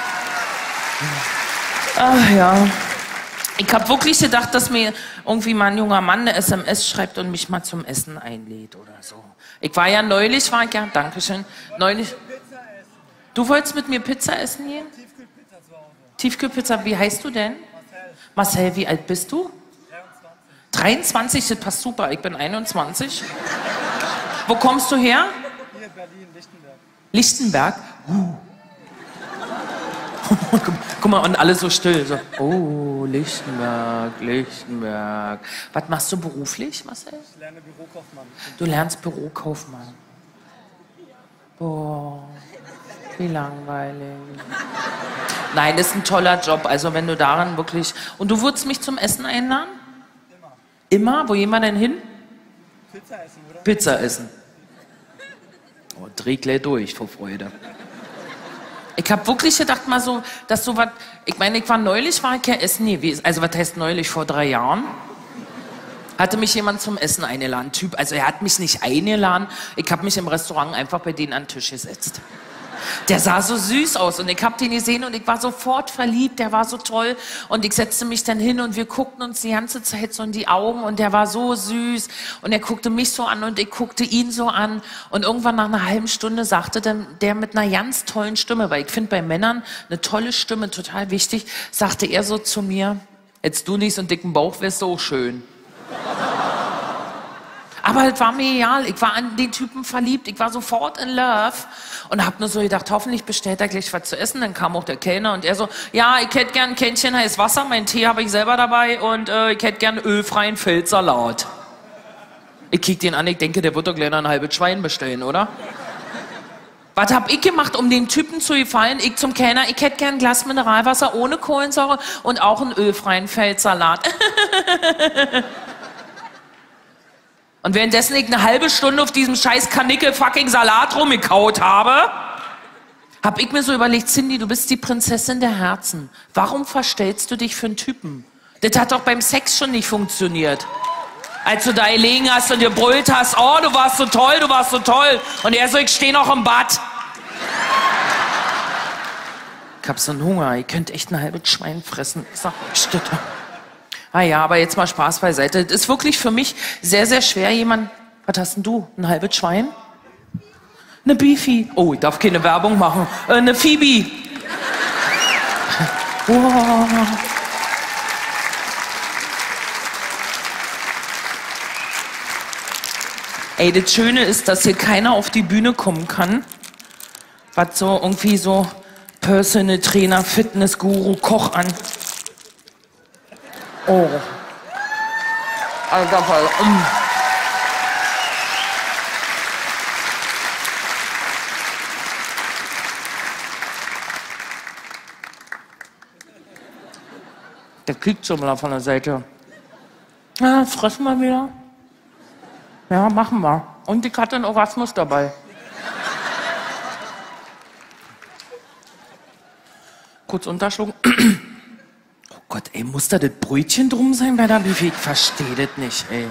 B: Ach ja. Ich habe wirklich gedacht, dass mir irgendwie mal ein junger Mann eine S M S schreibt und mich mal zum Essen einlädt oder so. Ich war ja neulich, war ich ja, Dankeschön, neulich. Du wolltest mit mir Pizza essen gehen?
E: Tiefkühlpizza zu Hause.
B: Tiefkühlpizza, wie heißt du denn?
E: Marcel.
B: Marcel, wie alt bist du? dreiundzwanzig, das passt super, ich bin einundzwanzig. Wo kommst du her?
E: Hier, Berlin, Lichtenberg.
B: Lichtenberg? Uh. Guck mal, und alle so still. So. Oh, Lichtenberg, Lichtenberg. Was machst du beruflich, Marcel?
E: Ich lerne Bürokaufmann.
B: Du lernst Bürokaufmann. Boah, wie langweilig. Nein, das ist ein toller Job. Also wenn du daran wirklich... Und du würdest mich zum Essen einladen?
E: Immer.
B: Immer? Wo gehen wir denn hin?
E: Pizza essen, oder?
B: Pizza essen. Oh, dreh gleich durch vor Freude. Ich habe wirklich gedacht mal so, dass so was... Ich meine, ich war neulich, war ich ja essen gewesen. Also was heißt neulich? Vor drei Jahren. Hatte mich jemand zum Essen eingeladen. Typ, also er hat mich nicht eingeladen. Ich habe mich im Restaurant einfach bei denen an den Tisch gesetzt. Der sah so süß aus und ich habe den gesehen und ich war sofort verliebt, der war so toll und ich setzte mich dann hin und wir guckten uns die ganze Zeit so in die Augen und der war so süß und er guckte mich so an und ich guckte ihn so an und irgendwann nach einer halben Stunde sagte dann der mit einer ganz tollen Stimme, weil ich finde bei Männern eine tolle Stimme total wichtig, sagte er so zu mir, hättest du nicht so einen dicken Bauch, wärst du auch schön. Aber es war mir egal, ich war an den Typen verliebt, ich war sofort in Love und hab nur so gedacht, hoffentlich bestellt er gleich was zu essen. Dann kam auch der Kellner und er so, ja, ich hätte gern ein Kännchen heißes Wasser, meinen Tee habe ich selber dabei und äh, ich hätte gern ölfreien Feldsalat. Ich kick den an, ich denke, der wird doch gleich noch ein halbes Schwein bestellen, oder? Was hab ich gemacht, um dem Typen zu gefallen? Ich zum Kellner, ich hätte gern ein Glas Mineralwasser ohne Kohlensäure und auch einen ölfreien Feldsalat. Und währenddessen ich eine halbe Stunde auf diesem scheiß Kanickel-fucking-Salat rumgekaut habe, hab ich mir so überlegt, Cindy, du bist die Prinzessin der Herzen. Warum verstellst du dich für einen Typen? Das hat doch beim Sex schon nicht funktioniert. Als du da gelegen hast und gebrüllt hast, oh, du warst so toll, du warst so toll. Und er so, ich stehe noch im Bad. Ich hab so einen Hunger, ich könnte echt ein halbes Schwein fressen. Ich sag, Stitte. Ah ja, aber jetzt mal Spaß beiseite. Das ist wirklich für mich sehr, sehr schwer, jemand... Was hast denn du? Ein halbes Schwein? Eine Beefy. Oh, ich darf keine Werbung machen. Äh, eine Phoebe. Wow. Ey, das Schöne ist, dass hier keiner auf die Bühne kommen kann, was so irgendwie so Personal Trainer, Fitness Guru, Koch an... Oh. Alter Fall. Mm. Der kriegt schon mal von der Seite. Ja, fressen wir wieder. Ja, machen wir. Und ich hatte einen Orgasmus dabei. Kurz unterschlucken. Oh Gott, ey, muss da das Brötchen drum sein bei der Buffet? Ich verstehe das nicht, ey.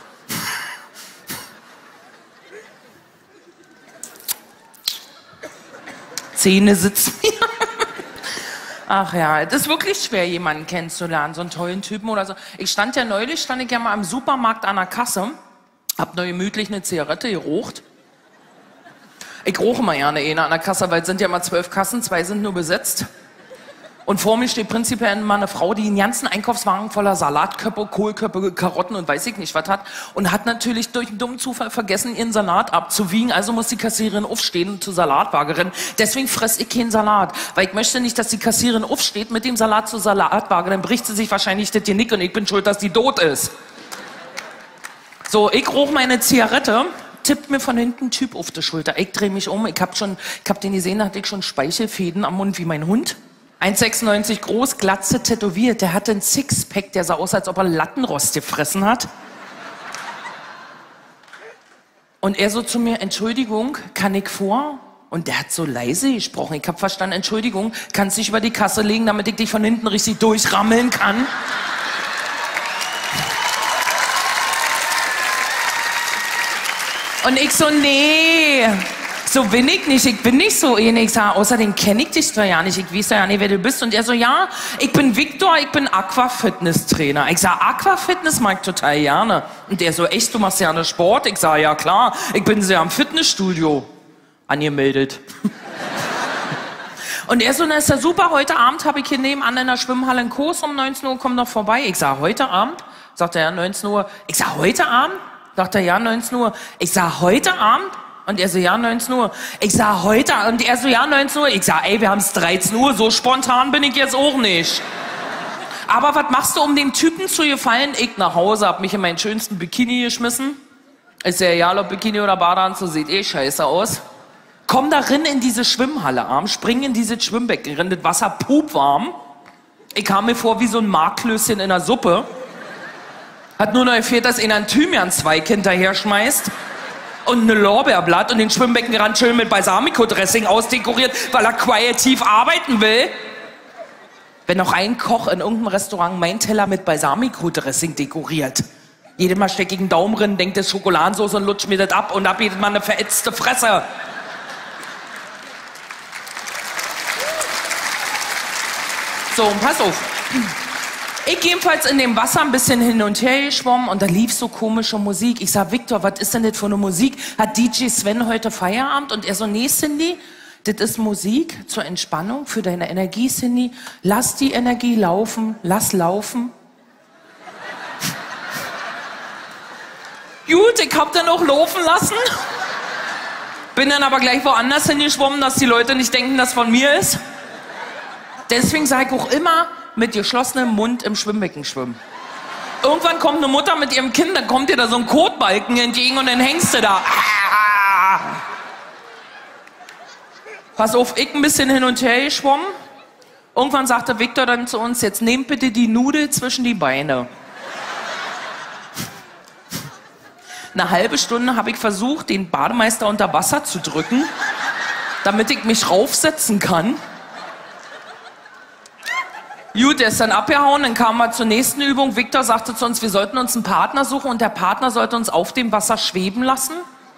B: Zähne sitzen mir. Ach ja, es ist wirklich schwer, jemanden kennenzulernen, so einen tollen Typen oder so. Ich stand ja neulich, stand ich ja mal im Supermarkt an der Kasse, hab noch gemütlich eine Zigarette gerocht. Ich roche mal gerne eine an der Kasse, weil es sind ja mal zwölf Kassen, zwei sind nur besetzt. Und vor mir steht prinzipiell mal eine Frau, die einen ganzen Einkaufswagen voller Salatköpfe, Kohlköpfe, Karotten und weiß ich nicht was hat. Und hat natürlich durch einen dummen Zufall vergessen, ihren Salat abzuwiegen. Also muss die Kassiererin aufstehen und zur Salatwaage rennen. Deswegen fress ich keinen Salat. Weil ich möchte nicht, dass die Kassiererin aufsteht mit dem Salat zur Salatwaage. Dann bricht sie sich wahrscheinlich das Genick und ich bin schuld, dass die tot ist. So, ich roch meine Zigarette. Tippt mir von hinten ein Typ auf die Schulter. Ich dreh mich um. Ich hab schon, ich hab den gesehen, da hatte ich schon Speichelfäden am Mund wie mein Hund. eins Komma sechsundneunzig groß, Glatze, tätowiert. Der hatte ein Sixpack, der sah aus, als ob er Lattenrost gefressen hat. Und er so zu mir, Entschuldigung, kann ich vor? Und der hat so leise gesprochen. Ich hab verstanden, Entschuldigung, kannst du dich über die Kasse legen, damit ich dich von hinten richtig durchrammeln kann? Und ich so, nee, so bin ich nicht, ich bin nicht so ähnlich. Ich sag, außerdem kenne ich dich doch ja nicht, ich weiß ja nicht, wer du bist. Und er so, ja, ich bin Victor, ich bin Aquafitness-Trainer. Ich sag, Aquafitness mag ich total gerne. Und er so, echt, du machst gerne Sport? Ich sag, ja klar, ich bin sehr am Fitnessstudio angemeldet. Und er so, na ist ja super, heute Abend habe ich hier nebenan in der Schwimmhalle einen Kurs, um neunzehn Uhr, komm noch vorbei. Ich sag, heute Abend? Sagt er, ja, neunzehn Uhr. Ich sag, heute Abend? Sagt er, ja, neunzehn Uhr. Ich sag, heute Abend? Und er so, ja, neunzehn Uhr. Ich sag, heute? Und er so, ja, neunzehn Uhr. Ich sag, ey, wir haben's dreizehn Uhr, so spontan bin ich jetzt auch nicht. Aber was machst du, um dem Typen zu gefallen? Ich nach Hause, hab mich in meinen schönsten Bikini geschmissen. Ist ja egal, ob Bikini oder Badeanzug, sieht eh scheiße aus. Komm da rein in diese Schwimmhalle, arm, spring in dieses Schwimmbecken, renn das Wasser pupwarm. Ich kam mir vor wie so ein Marklöschen in der Suppe. Hat nur noch gefehlt, dass einer einen Thymian-Zweig hinterher schmeißt und eine Lorbeerblatt und den Schwimmbeckenrand schön mit Balsamico-Dressing ausdekoriert, weil er kreativ arbeiten will. Wenn noch ein Koch in irgendeinem Restaurant meinen Teller mit Balsamico-Dressing dekoriert. Jedes Mal stecke ich einen Daumen drin, denkt das Schokoladensauce und lutscht mir das ab und hab jedes Mal eine verätzte Fresse. So, und pass auf. Ich jedenfalls in dem Wasser ein bisschen hin und her geschwommen und da lief so komische Musik. Ich sag, Victor, was ist denn das für eine Musik? Hat D J Sven heute Feierabend? Und er so, nee, Cindy, das ist Musik zur Entspannung, für deine Energie, Cindy. Lass die Energie laufen, lass laufen. Gut, ich hab den auch laufen lassen. Bin dann aber gleich woanders hingeschwommen, dass die Leute nicht denken, dass von mir ist. Deswegen sage ich auch immer, mit geschlossenem Mund im Schwimmbecken schwimmen. Irgendwann kommt eine Mutter mit ihrem Kind, dann kommt dir da so ein Kotbalken entgegen und dann hängst du da. Ah! Pass auf, ich ein bisschen hin und her geschwommen. Irgendwann sagte Victor dann zu uns, jetzt nehmt bitte die Nudel zwischen die Beine. Eine halbe Stunde habe ich versucht, den Bademeister unter Wasser zu drücken, damit ich mich raufsetzen kann. Gut, der ist dann abgehauen, dann kamen wir zur nächsten Übung. Victor sagte zu uns, wir sollten uns einen Partner suchen und der Partner sollte uns auf dem Wasser schweben lassen.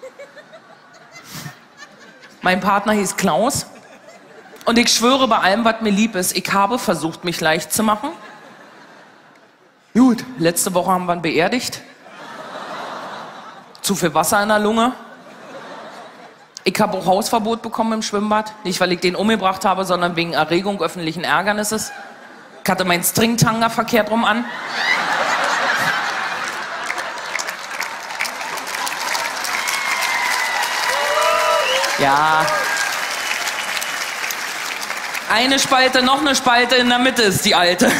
B: Mein Partner hieß Klaus. Und ich schwöre bei allem, was mir lieb ist, ich habe versucht, mich leicht zu machen. Gut, letzte Woche haben wir ihn beerdigt. Zu viel Wasser in der Lunge. Ich habe auch Hausverbot bekommen im Schwimmbad. Nicht, weil ich den umgebracht habe, sondern wegen Erregung öffentlichen Ärgernisses. Ich hatte meinen Stringtanga verkehrt rum an. Ja. Eine Spalte, noch eine Spalte, in der Mitte ist die alte.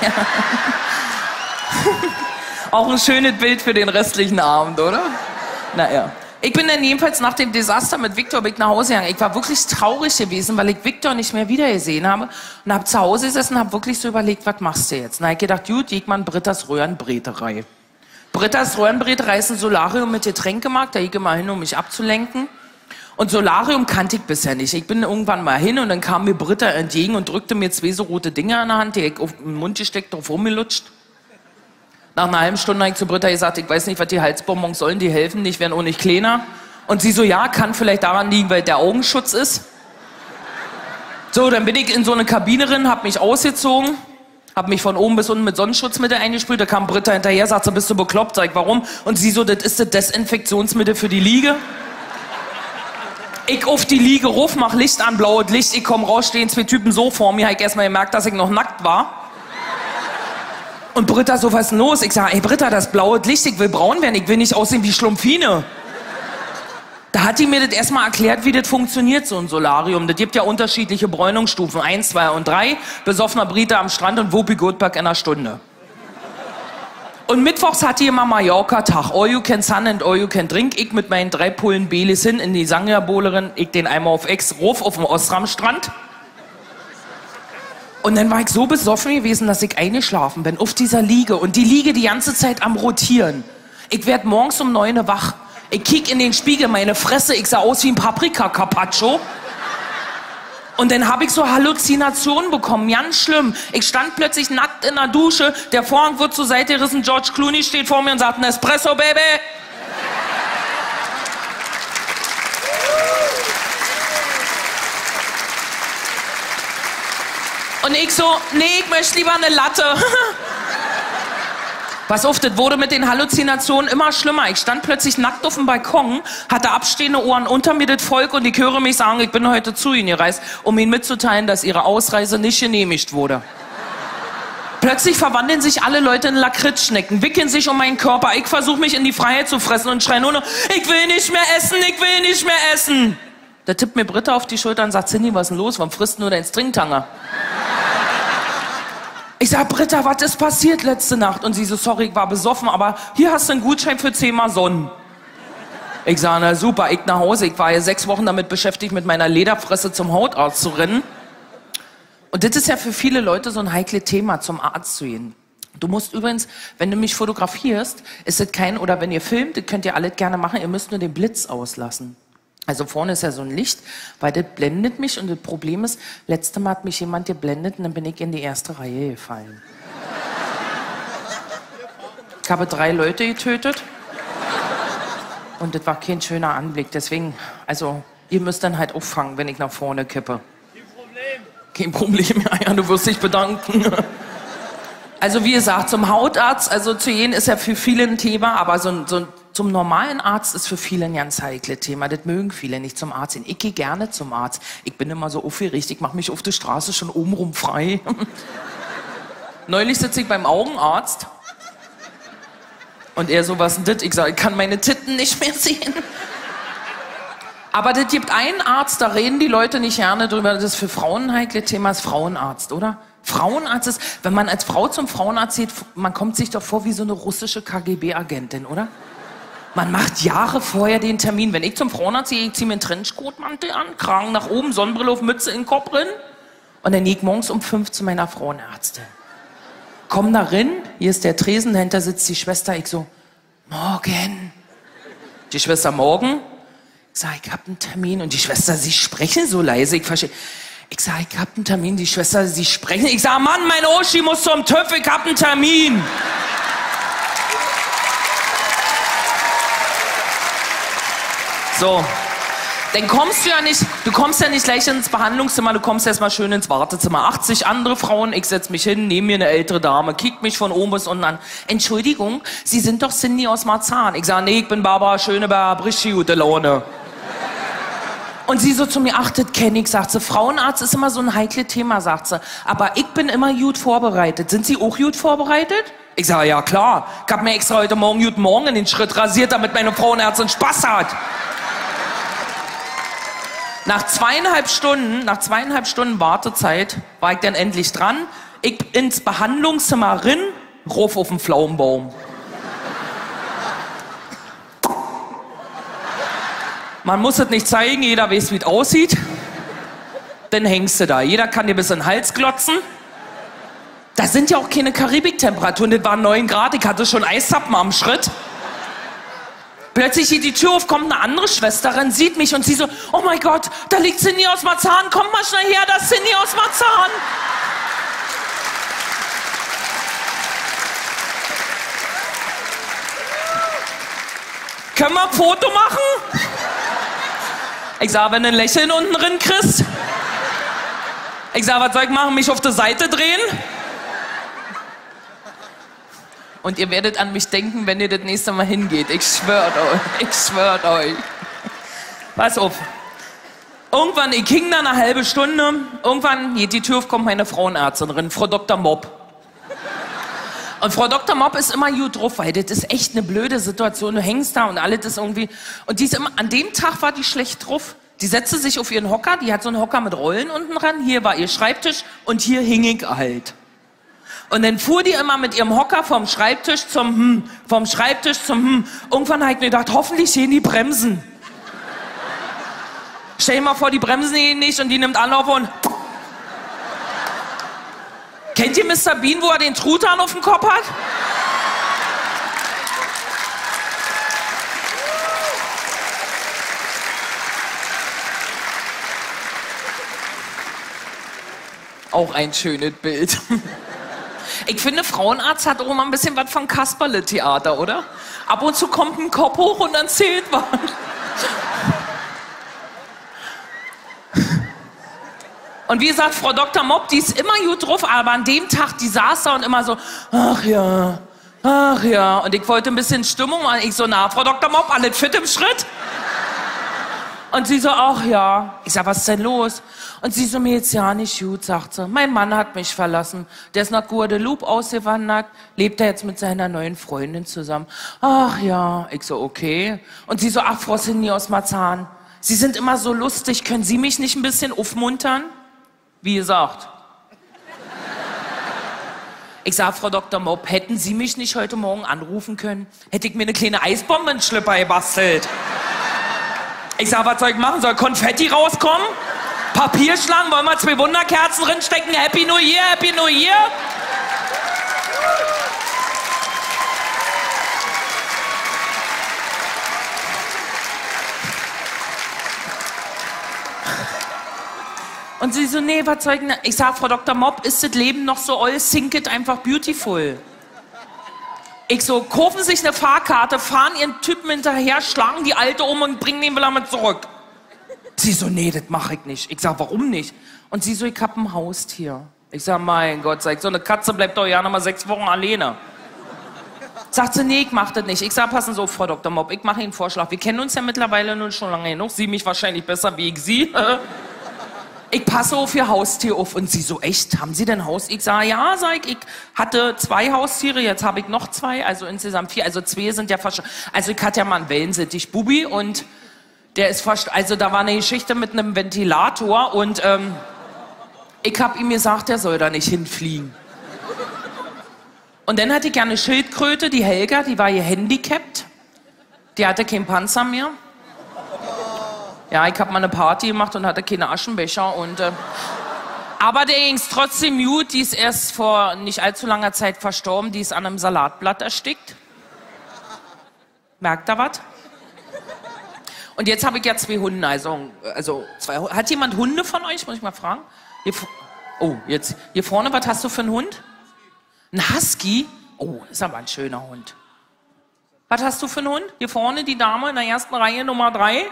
B: Auch ein schönes Bild für den restlichen Abend, oder? Naja. Ich bin dann jedenfalls nach dem Desaster mit Victor bin ich nach Hause gegangen. Ich war wirklich traurig gewesen, weil ich Victor nicht mehr wiedergesehen habe. Und habe zu Hause gesessen und habe wirklich so überlegt, was machst du jetzt? Na, ich gedacht, gut, geht man Britta's Röhrenbräterei. Britta's Röhrenbräterei ist ein Solarium mit Getränkemarkt. Da gehe ich immer hin, um mich abzulenken. Und Solarium kannte ich bisher nicht. Ich bin irgendwann mal hin und dann kam mir Britta entgegen und drückte mir zwei so rote Dinger in der Hand, die ich auf den Mund gesteckt, drauf rumgelutscht. Nach einer halben Stunde habe ich zu Britta gesagt, ich weiß nicht, was die Halsbonbons sollen, die helfen nicht, werden auch nicht kleiner. Und sie so, ja, kann vielleicht daran liegen, weil der Augenschutz ist. So, dann bin ich in so eine Kabine drin, hab mich ausgezogen, hab mich von oben bis unten mit Sonnenschutzmittel eingesprüht. Da kam Britta hinterher, sagt so, bist du bekloppt? Sag ich, warum? Und sie so, das ist das Desinfektionsmittel für die Liege. Ich auf die Liege ruf, mach Licht an, blaues Licht, ich komm raus, stehen zwei Typen so vor mir, hab ich erstmal gemerkt, dass ich noch nackt war. Und Britta so, was ist denn los? Ich sag, ey Britta, das blaue Licht, ich will braun werden, ich will nicht aussehen wie Schlumpfine. Da hat die mir das erstmal erklärt, wie das funktioniert, so ein Solarium. Das gibt ja unterschiedliche Bräunungsstufen, eins, zwei und drei. Besoffener Britta am Strand und Whoopi Goldberg in einer Stunde. Und mittwochs hatte ich immer Mallorca-Tag. All you can sun and all you can drink. Ich mit meinen drei Pullen Baileys hin in die Sangria-Bowlerin. Ich den einmal auf Ex, ruf auf dem Ostram-Strand. Und dann war ich so besoffen gewesen, dass ich eingeschlafen bin auf dieser Liege. Und die Liege die ganze Zeit am Rotieren. Ich werd morgens um neun wach. Ich kiek in den Spiegel, meine Fresse, ich sah aus wie ein Paprika-Carpaccio. Und dann habe ich so Halluzinationen bekommen, ganz schlimm. Ich stand plötzlich nackt in der Dusche, der Vorhang wird zur Seite gerissen, George Clooney steht vor mir und sagt, Nespresso, Baby. Und ich so, nee, ich möchte lieber eine Latte. Pass auf, das wurde mit den Halluzinationen immer schlimmer. Ich stand plötzlich nackt auf dem Balkon, hatte abstehende Ohren unter mir das Volk und ich höre mich sagen, ich bin heute zu ihnen gereist, um ihnen mitzuteilen, dass ihre Ausreise nicht genehmigt wurde. Plötzlich verwandeln sich alle Leute in Lakritzschnecken, wickeln sich um meinen Körper. Ich versuche mich in die Freiheit zu fressen und schreie nur noch, ich will nicht mehr essen, ich will nicht mehr essen. Da tippt mir Britta auf die Schulter und sagt, Cindy, was ist denn los? Warum frisst du nur dein Stringtanger? Ich sag, Britta, was ist passiert letzte Nacht? Und sie so, sorry, ich war besoffen, aber hier hast du einen Gutschein für zehnmal Sonnen. Ich sag, na super, ich nach Hause. Ich war ja sechs Wochen damit beschäftigt, mit meiner Lederfresse zum Hautarzt zu rennen. Und das ist ja für viele Leute so ein heikles Thema, zum Arzt zu gehen. Du musst übrigens, wenn du mich fotografierst, ist das kein, oder wenn ihr filmt, das könnt ihr alles gerne machen, ihr müsst nur den Blitz auslassen. Also vorne ist ja so ein Licht, weil das blendet mich und das Problem ist, letztes Mal hat mich jemand geblendet und dann bin ich in die erste Reihe gefallen. Ich habe drei Leute getötet und das war kein schöner Anblick. Deswegen, also ihr müsst dann halt auffangen, wenn ich nach vorne kippe. Kein Problem. Kein Problem, ja, ja, du wirst dich bedanken. Also wie gesagt, zum Hautarzt, also zu gehen ist ja für viele ein Thema, aber so ein, so ein zum normalen Arzt ist für viele ein ganz heikles Thema. Das mögen viele nicht zum Arzt gehen. Ich gehe gerne zum Arzt. Ich bin immer so aufgeregt. Ich mache mich auf der Straße schon obenrum frei. Neulich sitze ich beim Augenarzt. Und er so, was denn das? Ich sage, ich kann meine Titten nicht mehr sehen. Aber das gibt einen Arzt, da reden die Leute nicht gerne drüber. Das ist für Frauen ein heikles Thema, ist Frauenarzt, oder? Frauenarzt ist, wenn man als Frau zum Frauenarzt geht, man kommt sich doch vor wie so eine russische K G B-Agentin, oder? Man macht Jahre vorher den Termin. Wenn ich zum Frauenarzt gehe, ich ziehe mir einen Trenchcoat-Mantel an, Kragen nach oben, Sonnenbrille auf, Mütze in den Kopf rein. Und dann gehe ich morgens um fünf zu meiner Frauenärztin. Komm da rein, hier ist der Tresen, dahinter sitzt die Schwester. Ich so, morgen. Die Schwester, morgen? Ich sage, ich habe einen Termin. Und die Schwester, Sie sprechen so leise, ich verstehe. Ich sage, ich habe einen Termin. Die Schwester, Sie sprechen. Ich sage, Mann, mein Oschi muss zum TÜV, ich habe einen Termin. So, dann kommst du ja nicht, du kommst ja nicht gleich ins Behandlungszimmer, du kommst erstmal schön ins Wartezimmer. achtzig andere Frauen, ich setz mich hin, nehme mir eine ältere Dame, kickt mich von oben bis unten an. Entschuldigung, Sie sind doch Cindy aus Marzahn. Ich sage, nee, ich bin Barbara Schöneberger, richtig gute Laune. Und sie so zu mir, ach, das kenn ich, sagt sie. Frauenarzt ist immer so ein heikles Thema, sagt sie. Aber ich bin immer gut vorbereitet. Sind Sie auch gut vorbereitet? Ich sage, ja klar. Ich hab mir extra heute Morgen Guten Morgen in den Schritt rasiert, damit meine Frauenärztin Spaß hat. Nach zweieinhalb Stunden, nach zweieinhalb Stunden Wartezeit war ich dann endlich dran. Ich ins Behandlungszimmer rin, ruf auf den Pflaumenbaum. Man muss es nicht zeigen, jeder weiß, wie es aussieht. Dann hängst du da. Jeder kann dir bis in den Hals glotzen. Das sind ja auch keine Karibiktemperaturen, das waren neun Grad, ich hatte schon Eiszapfen am Schritt. Plötzlich geht die Tür auf, kommt eine andere Schwesterin, sieht mich und sie so, oh mein Gott, da liegt Cindy aus Marzahn, komm mal schnell her, das ist Cindy aus Marzahn. Können wir ein Foto machen? Ich sag, wenn du ein Lächeln unten drin kriegst. Ich sag, was soll ich machen, mich auf die Seite drehen? Und ihr werdet an mich denken, wenn ihr das nächste Mal hingeht. Ich schwört euch, ich schwört euch. Pass auf. Irgendwann, ich hing da eine halbe Stunde, irgendwann geht die Tür auf, kommt meine Frauenärztin rein, Frau Doktor Mopp. Und Frau Doktor Mopp ist immer gut drauf, weil das ist echt eine blöde Situation. Du hängst da und alles ist irgendwie... Und die ist immer, an dem Tag war die schlecht drauf. Die setzte sich auf ihren Hocker, die hat so einen Hocker mit Rollen unten dran. Hier war ihr Schreibtisch und hier hing ich halt. Und dann fuhr die immer mit ihrem Hocker vom Schreibtisch zum Hm, vom Schreibtisch zum Hm. Irgendwann habe ich mir gedacht, hoffentlich gehen die Bremsen. Stell dir mal vor, die Bremsen gehen nicht und die nimmt Anlauf und... Kennt ihr Mister Bean, wo er den Truthahn auf dem Kopf hat? Auch ein schönes Bild. Ich finde, Frauenarzt hat auch immer ein bisschen was von Kasperle-Theater, oder? Ab und zu kommt ein Kopf hoch und dann zählt was. Und wie gesagt, Frau Doktor Mopp, die ist immer gut drauf, aber an dem Tag, die saß da und immer so, ach ja, ach ja. Und ich wollte ein bisschen Stimmung, und ich so, na, Frau Doktor Mopp, alles fit im Schritt? Und sie so, ach ja. Ich sag, was ist denn los? Und sie so, mir jetzt ja nicht gut, sagt sie. Mein Mann hat mich verlassen. Der ist nach Guadeloupe ausgewandert, lebt er jetzt mit seiner neuen Freundin zusammen. Ach ja. Ich so, okay. Und sie so, ach, Frau Cindy aus Marzahn, Sie sind immer so lustig, können Sie mich nicht ein bisschen aufmuntern? Wie gesagt. Ich sag, Frau Doktor Mopp, hätten Sie mich nicht heute Morgen anrufen können? Hätte ich mir eine kleine Eisbombe in den Schlipper gebastelt. Ich sag, was soll ich machen? Soll Konfetti rauskommen? Papierschlangen? Wollen wir zwei Wunderkerzen drinstecken? Happy New Year, Happy New Year? Und sie so, nee, was soll ich denn? Ich sag, Frau Doktor Mopp, ist das Leben noch so all, sink it einfach beautiful. Ich so, kaufen sich eine Fahrkarte, fahren ihren Typen hinterher, schlagen die Alte um und bringen den wieder mit zurück. Sie so, nee, das mache ich nicht. Ich sag, warum nicht? Und sie so, ich hab ein Haustier. Ich sag, mein Gott, sag ich, so eine Katze bleibt doch ja noch mal sechs Wochen alleine. Sagt sie, nee, ich mach das nicht. Ich sag, passen Sie auf, Frau Doktor Mopp, ich mache Ihnen einen Vorschlag. Wir kennen uns ja mittlerweile nun schon lange genug. Sie mich wahrscheinlich besser wie ich Sie. Ich passe auf Ihr Haustier auf. Und sie so, echt, haben Sie denn Haus? Ich sage, ja, sag ich, ich hatte zwei Haustiere, jetzt habe ich noch zwei, also insgesamt vier. Also zwei sind ja fast, also ich hatte ja mal einen Wellensittich, Bubi, und der ist fast, also da war eine Geschichte mit einem Ventilator und ähm, ich habe ihm gesagt, der soll da nicht hinfliegen. Und dann hatte ich ja eine Schildkröte, die Helga, die war gehandicapt, die hatte keinen Panzer mehr. Ja, ich habe mal eine Party gemacht und hatte keine Aschenbecher und äh, aber der ging's trotzdem gut. Die ist erst vor nicht allzu langer Zeit verstorben. Die ist an einem Salatblatt erstickt. Merkt ihr was? Und jetzt habe ich ja zwei Hunde. Also, also zwei. Hat jemand Hunde von euch? Muss ich mal fragen. Hier, oh, jetzt hier vorne. Was hast du für einen Hund? Ein Husky? Oh, ist aber ein schöner Hund. Was hast du für einen Hund? Hier vorne die Dame in der ersten Reihe Nummer drei.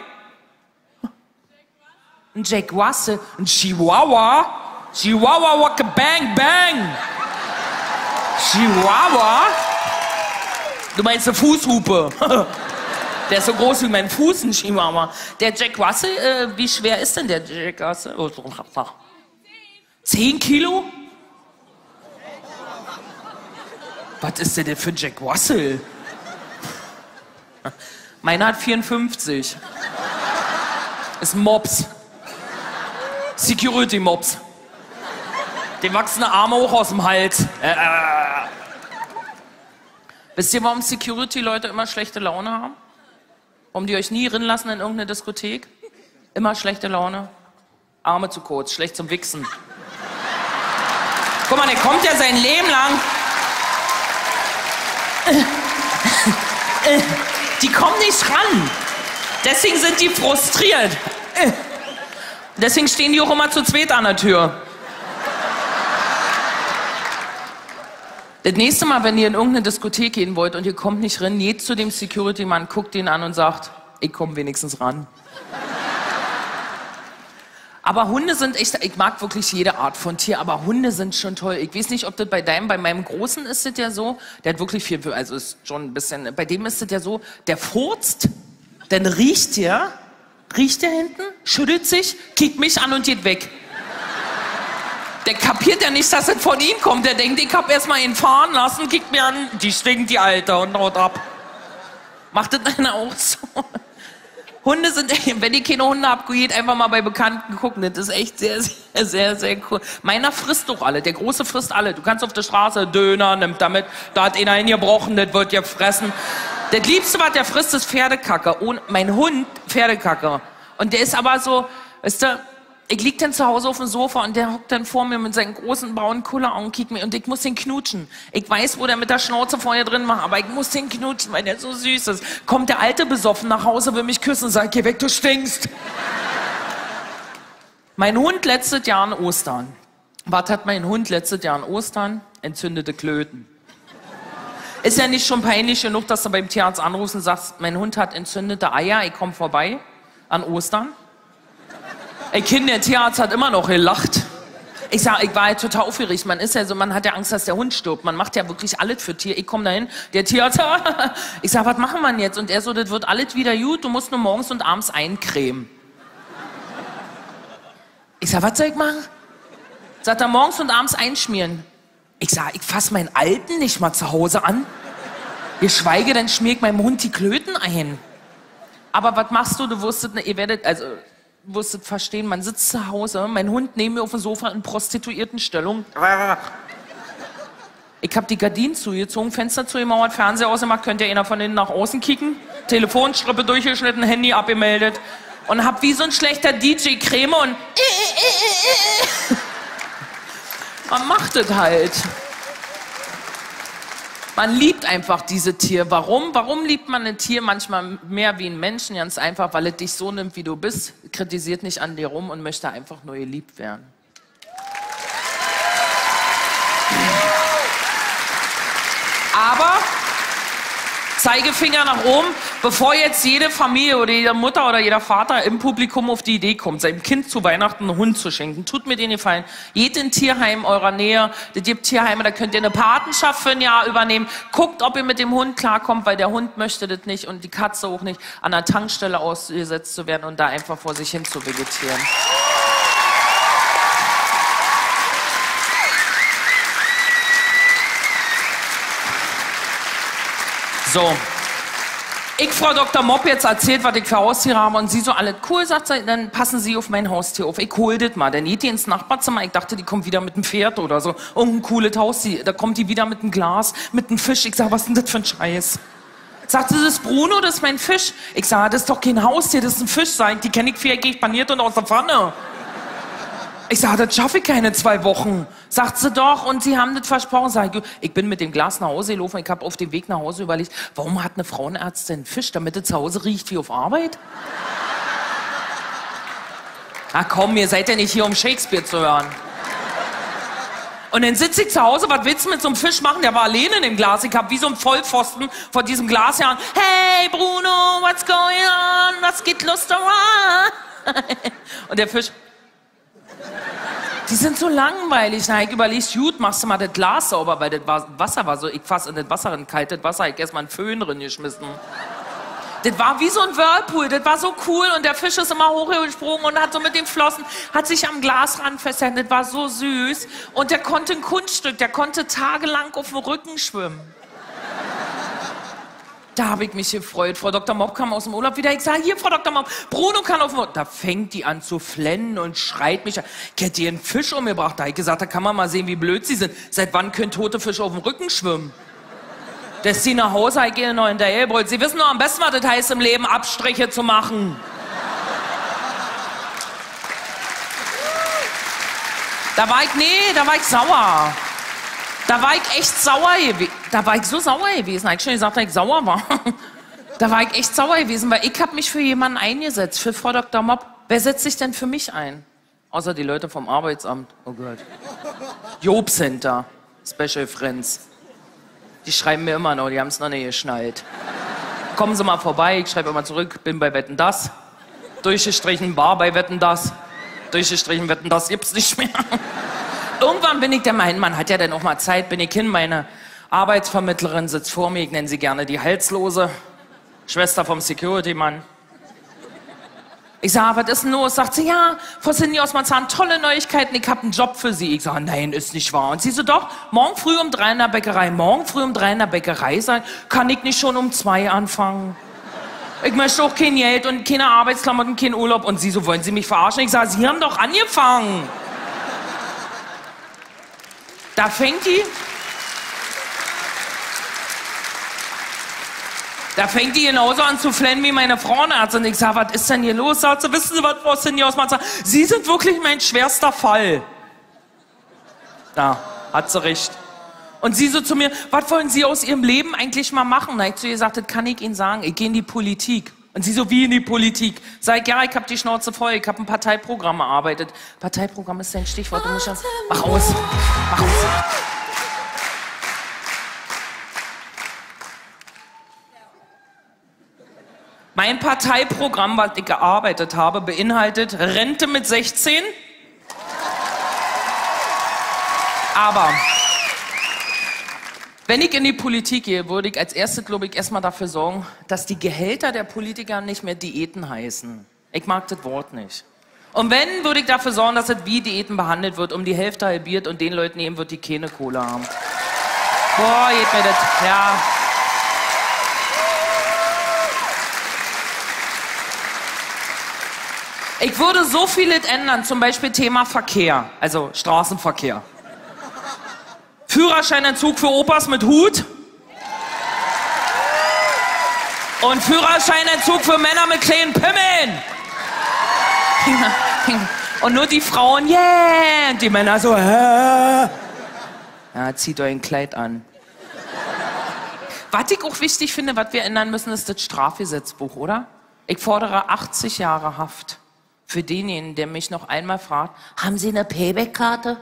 B: Ein Jack Russell, ein Chihuahua. Chihuahua, wacka bang, bang. Chihuahua? Du meinst eine Fußhupe? Der ist so groß wie mein Fuß, ein Chihuahua. Der Jack Russell, äh, wie schwer ist denn der Jack Russell? Oh, Zehn Kilo? Was ist denn der für ein Jack Russell? Meiner hat vierundfünfzig. Ist ein Mops. Security Mops. Dem wachsen Arme hoch aus dem Hals. Äh, äh. Wisst ihr, warum Security-Leute immer schlechte Laune haben? Warum die euch nie rinnen lassen in irgendeine Diskothek? Immer schlechte Laune. Arme zu kurz, schlecht zum Wichsen. Guck mal, der kommt ja sein Leben lang. Die kommen nicht ran. Deswegen sind die frustriert. Deswegen stehen die auch immer zu zweit an der Tür. Das nächste Mal, wenn ihr in irgendeine Diskothek gehen wollt und ihr kommt nicht rein, geht zu dem Security-Mann, guckt ihn an und sagt, ich komme wenigstens ran. Aber Hunde sind echt, ich mag wirklich jede Art von Tier, aber Hunde sind schon toll. Ich weiß nicht, ob das bei deinem, bei meinem Großen ist das ja so, der hat wirklich viel, also ist schon ein bisschen, bei dem ist das ja so, der furzt, dann riecht der, riecht der hinten, schüttelt sich, kickt mich an und geht weg. Der kapiert ja nicht, dass es von ihm kommt. Der denkt, ich hab erst mal ihn fahren lassen, kickt mir an, die stinkt die Alte und haut ab. Macht das einer auch so? Hunde sind, wenn ihr keine Hunde habt, geht einfach mal bei Bekannten gucken. Das ist echt sehr, sehr, sehr, sehr cool. Meiner frisst doch alle. Der Große frisst alle. Du kannst auf der Straße Döner, nimmt damit, da hat einer hingebrochen, das wird gefressen. Das Liebste, was der frisst, ist Pferdekacke. Und mein Hund, Pferdekacke. Und der ist aber so, weißt du, ich lieg dann zu Hause auf dem Sofa und der hockt dann vor mir mit seinen großen braunen Kulleraugen, kickt mir und ich muss den knutschen. Ich weiß, wo der mit der Schnauze vorher drin war, aber ich muss den knutschen, weil der so süß ist. Kommt der Alte besoffen nach Hause, will mich küssen und sagt, geh weg, du stinkst. Mein Hund letztes Jahr an Ostern Was hat mein Hund letztes Jahr an Ostern? Entzündete Klöten. Ist ja nicht schon peinlich genug, dass du beim Tierarzt anrufst und sagst, mein Hund hat entzündete Eier, ich komm vorbei an Ostern. Ey Kind, der Tierarzt hat immer noch gelacht. Ich sag, ich war ja total aufgeregt. Man ist ja so, man hat ja Angst, dass der Hund stirbt. Man macht ja wirklich alles für Tier. Ich komme dahin, der Tierarzt, ich sag, was machen wir jetzt? Und er so, das wird alles wieder gut, du musst nur morgens und abends eincremen. Ich sag, was soll ich machen? Sagt er, morgens und abends einschmieren. Ich sag, ich fass meinen Alten nicht mal zu Hause an. Geschweige denn schmier ich meinem Hund die Klöten ein. Aber was machst du? Du wusstet, ihr werdet, also, wusstet verstehen, man sitzt zu Hause, mein Hund neben mir auf dem Sofa in Prostituiertenstellung. Ich hab die Gardinen zugezogen, Fenster zugemauert, Fernseher ausgemacht, könnt ihr einer von innen nach außen kicken, Telefonstrippe durchgeschnitten, Handy abgemeldet und hab wie so ein schlechter D J Creme und man macht es halt. Man liebt einfach diese Tier. Warum? Warum liebt man ein Tier manchmal mehr wie einen Menschen? Ganz einfach, weil es dich so nimmt, wie du bist, kritisiert nicht an dir rum und möchte einfach nur geliebt werden. Aber Zeigefinger nach oben, bevor jetzt jede Familie oder jede Mutter oder jeder Vater im Publikum auf die Idee kommt, seinem Kind zu Weihnachten einen Hund zu schenken. Tut mir den Gefallen. Geht in ein Tierheim eurer Nähe. Es gibt Tierheime, da könnt ihr eine Patenschaft für ein Jahr übernehmen. Guckt, ob ihr mit dem Hund klarkommt, weil der Hund möchte das nicht und die Katze auch nicht, an der Tankstelle ausgesetzt zu werden und da einfach vor sich hin zu vegetieren. So, ich, Frau Doktor Mopp, jetzt erzählt, was ich für Haustiere habe und sie so, alles cool, sagt sie, dann passen Sie auf mein Haustier auf. Ich hol das mal. Dann geht die ins Nachbarzimmer, ich dachte, die kommt wieder mit einem Pferd oder so. Irgendein cooles Haustier, da kommt die wieder mit einem Glas, mit einem Fisch. Ich sag, was ist denn das für ein Scheiß? Sagt sie, das ist Bruno, das ist mein Fisch. Ich sag, das ist doch kein Haustier, das ist ein Fisch, sag ich. Die kenne ich viereckig paniert und aus der Pfanne. Ich sag, das schaffe ich keine zwei Wochen. Sagt sie doch, und sie haben das versprochen. Sag ich, ich bin mit dem Glas nach Hause gelaufen, ich habe auf dem Weg nach Hause überlegt, warum hat eine Frauenärztin einen Fisch, damit es zu Hause riecht wie auf Arbeit? Ach komm, ihr seid ja nicht hier, um Shakespeare zu hören. Und dann sitze ich zu Hause, was willst du mit so einem Fisch machen? Der war alleine in dem Glas. Ich hab wie so ein Vollpfosten vor diesem Glas her. Hey Bruno, what's going on? Was geht los da? Und der Fisch... Die sind so langweilig. Na, ich überlegst, gut, machst du mal das Glas sauber, weil das Wasser war so, ich fass in das Wasser, in kaltes Wasser, ich erst mal einen Föhn drin geschmissen. Das war wie so ein Whirlpool, das war so cool und der Fisch ist immer hochgesprungen und hat so mit den Flossen, hat sich am Glasrand festgehalten, das war so süß. Und der konnte ein Kunststück, der konnte tagelang auf dem Rücken schwimmen. Da habe ich mich gefreut. Frau Doktor Mopp kam aus dem Urlaub wieder. Ich sage, hier, Frau Doktor Mopp, Bruno kann auf dem Urlaub. Da fängt die an zu flennen und schreit mich an. Ich hätte ihr einen Fisch umgebracht. Da habe ich gesagt, da kann man mal sehen, wie blöd sie sind. Seit wann können tote Fische auf dem Rücken schwimmen? Da ist sie nach Hause, ich gehe noch hinterher. Sie wissen doch am besten, was das heißt im Leben, Abstriche zu machen. Da war ich, nee, da war ich sauer. Da war ich echt sauer gewesen. Da war ich so sauer gewesen. Hab ich schon gesagt, dass ich sauer war. Da war ich echt sauer gewesen, weil ich habe mich für jemanden eingesetzt, für Frau Doktor Mopp. Wer setzt sich denn für mich ein? Außer die Leute vom Arbeitsamt. Oh Gott. Jobcenter, Special Friends. Die schreiben mir immer noch, die haben es noch nicht geschnallt. Kommen Sie mal vorbei, ich schreibe immer zurück, bin bei Wetten, das. Durchgestrichen, war bei Wetten, das. Durchgestrichen, Wetten, das gibt's nicht mehr. Irgendwann bin ich der Meinung, man hat ja dann auch mal Zeit, bin ich hin, meine Arbeitsvermittlerin sitzt vor mir, ich nenne sie gerne die Halslose, Schwester vom Security-Mann. Ich sage, was ist denn los? Sagt sie, ja, Frau Cindy aus Marzahn, tolle Neuigkeiten, ich habe einen Job für Sie. Ich sage, nein, ist nicht wahr. Und sie so, doch, morgen früh um drei in der Bäckerei, morgen früh um drei in der Bäckerei sein, kann ich nicht schon um zwei anfangen? Ich möchte auch kein Geld und keine Arbeitsklamotten, keinen Urlaub. Und sie so, wollen Sie mich verarschen? Ich sage, Sie haben doch angefangen. Da fängt die... Da fängt die genauso an zu flennen wie meine Frauenärztin. Ich sag, was ist denn hier los? Sagt sie, wissen Sie was, Frau Cindy aus Marzahn? Sie sind wirklich mein schwerster Fall. Da, hat sie recht. Und sie so zu mir, was wollen Sie aus Ihrem Leben eigentlich mal machen? Da hab ich zu ihr gesagt, das kann ich Ihnen sagen, ich gehe in die Politik. Und sie so, wie in die Politik. Sag, ja, ich hab die Schnauze voll, ich hab ein Parteiprogramm erarbeitet. Parteiprogramm ist dein Stichwort, du musst ja... Mach aus, mach aus. Mein Parteiprogramm, was ich gearbeitet habe, beinhaltet Rente mit sechzehn. Aber wenn ich in die Politik gehe, würde ich als erstes, glaube ich, erstmal dafür sorgen, dass die Gehälter der Politiker nicht mehr Diäten heißen. Ich mag das Wort nicht. Und wenn, würde ich dafür sorgen, dass es wie Diäten behandelt wird, um die Hälfte halbiert und den Leuten eben wird, die keine Kohle haben. Boah, geht mir das, ja. Ich würde so vieles ändern, zum Beispiel Thema Verkehr, also Straßenverkehr. Führerscheinentzug für Opas mit Hut. Und Führerscheinentzug für Männer mit kleinen Pimmeln. Und nur die Frauen, yeah, und die Männer so, hä? Ja, zieht euch ein Kleid an. Was ich auch wichtig finde, was wir ändern müssen, ist das Strafgesetzbuch, oder? Ich fordere achtzig Jahre Haft für denjenigen, der mich noch einmal fragt, haben Sie eine Payback-Karte?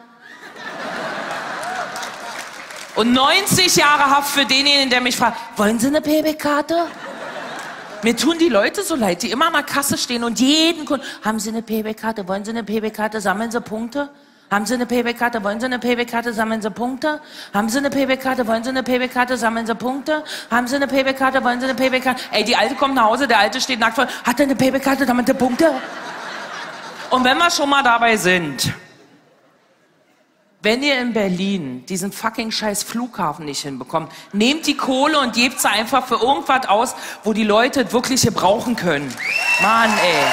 B: Und neunzig Jahre Haft für denjenigen, der mich fragt, wollen Sie eine Payback-Karte? Mir tun die Leute so leid, die immer an der Kasse stehen und jeden Kunden, haben Sie eine Payback-Karte, wollen Sie eine Payback-Karte, sammeln Sie Punkte? Haben Sie eine Payback-Karte, wollen Sie eine Payback-Karte, sammeln Sie Punkte? Haben Sie eine Payback-Karte, wollen Sie eine Payback-Karte, sammeln Sie Punkte? Haben Sie eine Payback-Karte, wollen Sie eine Payback-Karte? Ey, die Alte kommt nach Hause, der Alte steht nackt vor, hat er eine Payback-Karte, sammelt Sie Punkte? Und wenn wir schon mal dabei sind, wenn ihr in Berlin diesen fucking scheiß Flughafen nicht hinbekommt, nehmt die Kohle und gebt sie einfach für irgendwas aus, wo die Leute es wirklich gebrauchen können. Mann, ey.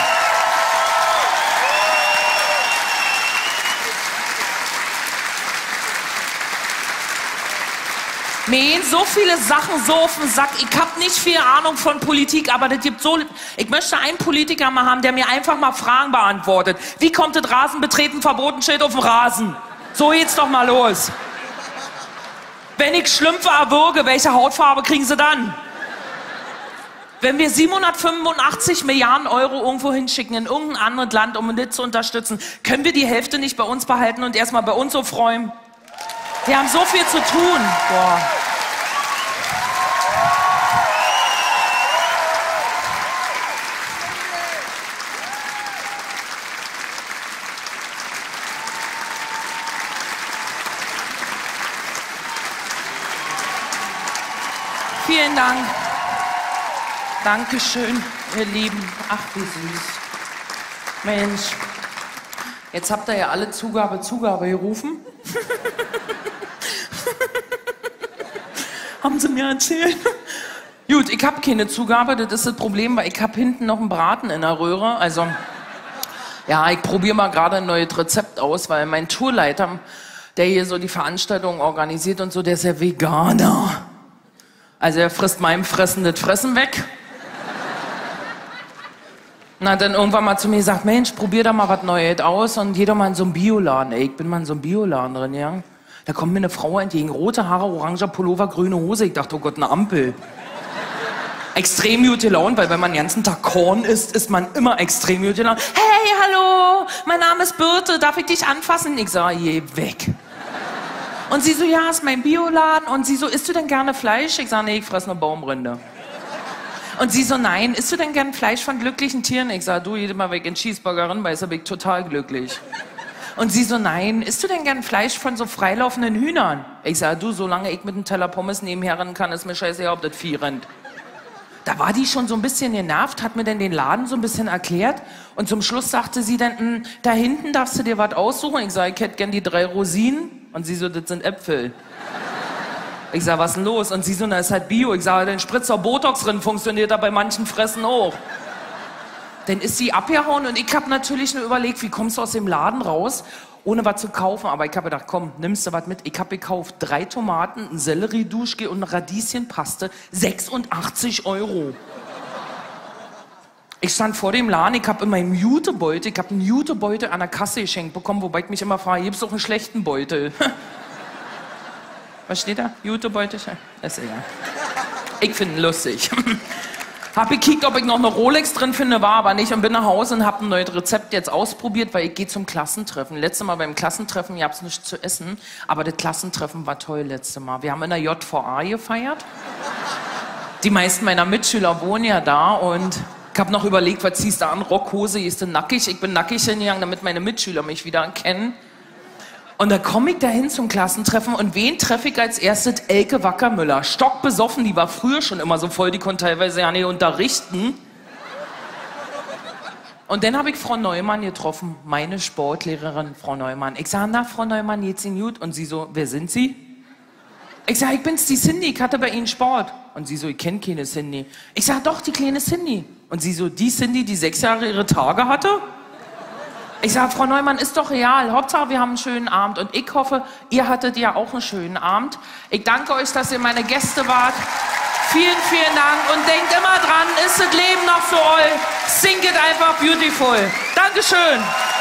B: Mir gehen so viele Sachen so auf den Sack. Ich hab nicht viel Ahnung von Politik, aber das gibt so... Ich möchte einen Politiker mal haben, der mir einfach mal Fragen beantwortet. Wie kommt das Rasenbetreten Verbotenschild auf den Rasen? So geht's doch mal los. Wenn ich Schlümpfe erwürge, welche Hautfarbe kriegen sie dann? Wenn wir siebenhundertfünfundachtzig Milliarden Euro irgendwo hinschicken in irgendein anderes Land, um das zu unterstützen, können wir die Hälfte nicht bei uns behalten und erstmal bei uns aufräumen? Wir haben so viel zu tun. Boah. Vielen Dank. Dankeschön, ihr Lieben. Ach, wie süß. Mensch. Jetzt habt ihr ja alle Zugabe, Zugabe gerufen. Haben sie mir erzählt. Gut, ich habe keine Zugabe, das ist das Problem, weil ich habe hinten noch einen Braten in der Röhre. Also, ja, ich probiere mal gerade ein neues Rezept aus, weil mein Tourleiter, der hier so die Veranstaltung organisiert und so, der ist ja Veganer. Also er frisst meinem Fressen das Fressen weg. Na, dann irgendwann mal zu mir gesagt, Mensch, probier da mal was Neues aus und geh doch mal in so einen Bioladen. Ey, ich bin mal in so einem Bioladen drin, ja. Da kommt mir eine Frau entgegen, rote Haare, oranger Pullover, grüne Hose. Ich dachte, oh Gott, eine Ampel. Extrem gut gelaunt, weil wenn man den ganzen Tag Korn isst, ist man immer extrem gut gelaunt. Hey, hallo, mein Name ist Birte, darf ich dich anfassen? Ich sage, geh weg. Und sie so, ja, ist mein Bioladen. Und sie so, isst du denn gerne Fleisch? Ich sage, nee, ich fress nur Baumrinde. Und sie so, nein, isst du denn gern Fleisch von glücklichen Tieren? Ich sage, du, jedes Mal, wenn ich in Cheeseburgerin beiße, bin ich total glücklich. Und sie so, nein, isst du denn gern Fleisch von so freilaufenden Hühnern? Ich sage, du, solange ich mit einem Teller Pommes nebenher rennen kann, ist mir scheißegal, ob das Vieh rennt. Da war die schon so ein bisschen genervt, hat mir dann den Laden so ein bisschen erklärt. Und zum Schluss sagte sie dann, da hinten darfst du dir was aussuchen. Ich sage, ich hätte gern die drei Rosinen. Und sie so, das sind Äpfel. Ich sag, was ist denn los? Und sie so, na, ist halt Bio. Ich sage, den Spritzer Botox drin funktioniert da bei manchen Fressen auch. Dann ist sie abgehauen und ich habe natürlich nur überlegt, wie kommst du aus dem Laden raus, ohne was zu kaufen. Aber ich habe gedacht, komm, nimmst du was mit. Ich habe gekauft drei Tomaten, ein Sellerie-Duschgel und eine Radieschenpaste. sechsundachtzig Euro. Ich stand vor dem Laden, ich habe in meinem Jutebeutel, ich habe einen Jutebeutel an der Kasse geschenkt bekommen, wobei ich mich immer frage, gibt's doch einen schlechten Beutel? Was steht da? Jutebeutel? Ist egal. Ich finde ihn lustig. Hab gekickt, ob ich noch eine Rolex drin finde, war aber nicht und bin nach Hause und hab ein neues Rezept jetzt ausprobiert, weil ich gehe zum Klassentreffen. Letztes Mal beim Klassentreffen gab's nichts zu essen, aber das Klassentreffen war toll letztes Mal. Wir haben in der J V A gefeiert. Die meisten meiner Mitschüler wohnen ja da und ich hab noch überlegt, was ziehst du an? Rockhose, ist du nackig? Ich bin nackig hingegangen, damit meine Mitschüler mich wieder erkennen. Und da komme ich dahin zum Klassentreffen und wen treffe ich als erstes? Elke Wackermüller. Stockbesoffen, die war früher schon immer so voll, die konnte teilweise ja nicht unterrichten. Und dann habe ich Frau Neumann getroffen, meine Sportlehrerin, Frau Neumann. Ich sage, na, Frau Neumann, geht's Ihnen gut? Und sie so, wer sind Sie? Ich sage, ich bin's, die Cindy, ich hatte bei Ihnen Sport. Und sie so, ich kenne keine Cindy. Ich sage, doch, die kleine Cindy. Und sie so, die Cindy, die sechs Jahre ihre Tage hatte? Ich sage, Frau Neumann, ist doch real. Hauptsache, wir haben einen schönen Abend. Und ich hoffe, ihr hattet ja auch einen schönen Abend. Ich danke euch, dass ihr meine Gäste wart. Vielen, vielen Dank. Und denkt immer dran, ist das Leben noch für euch? Sing it einfach beautiful. Dankeschön.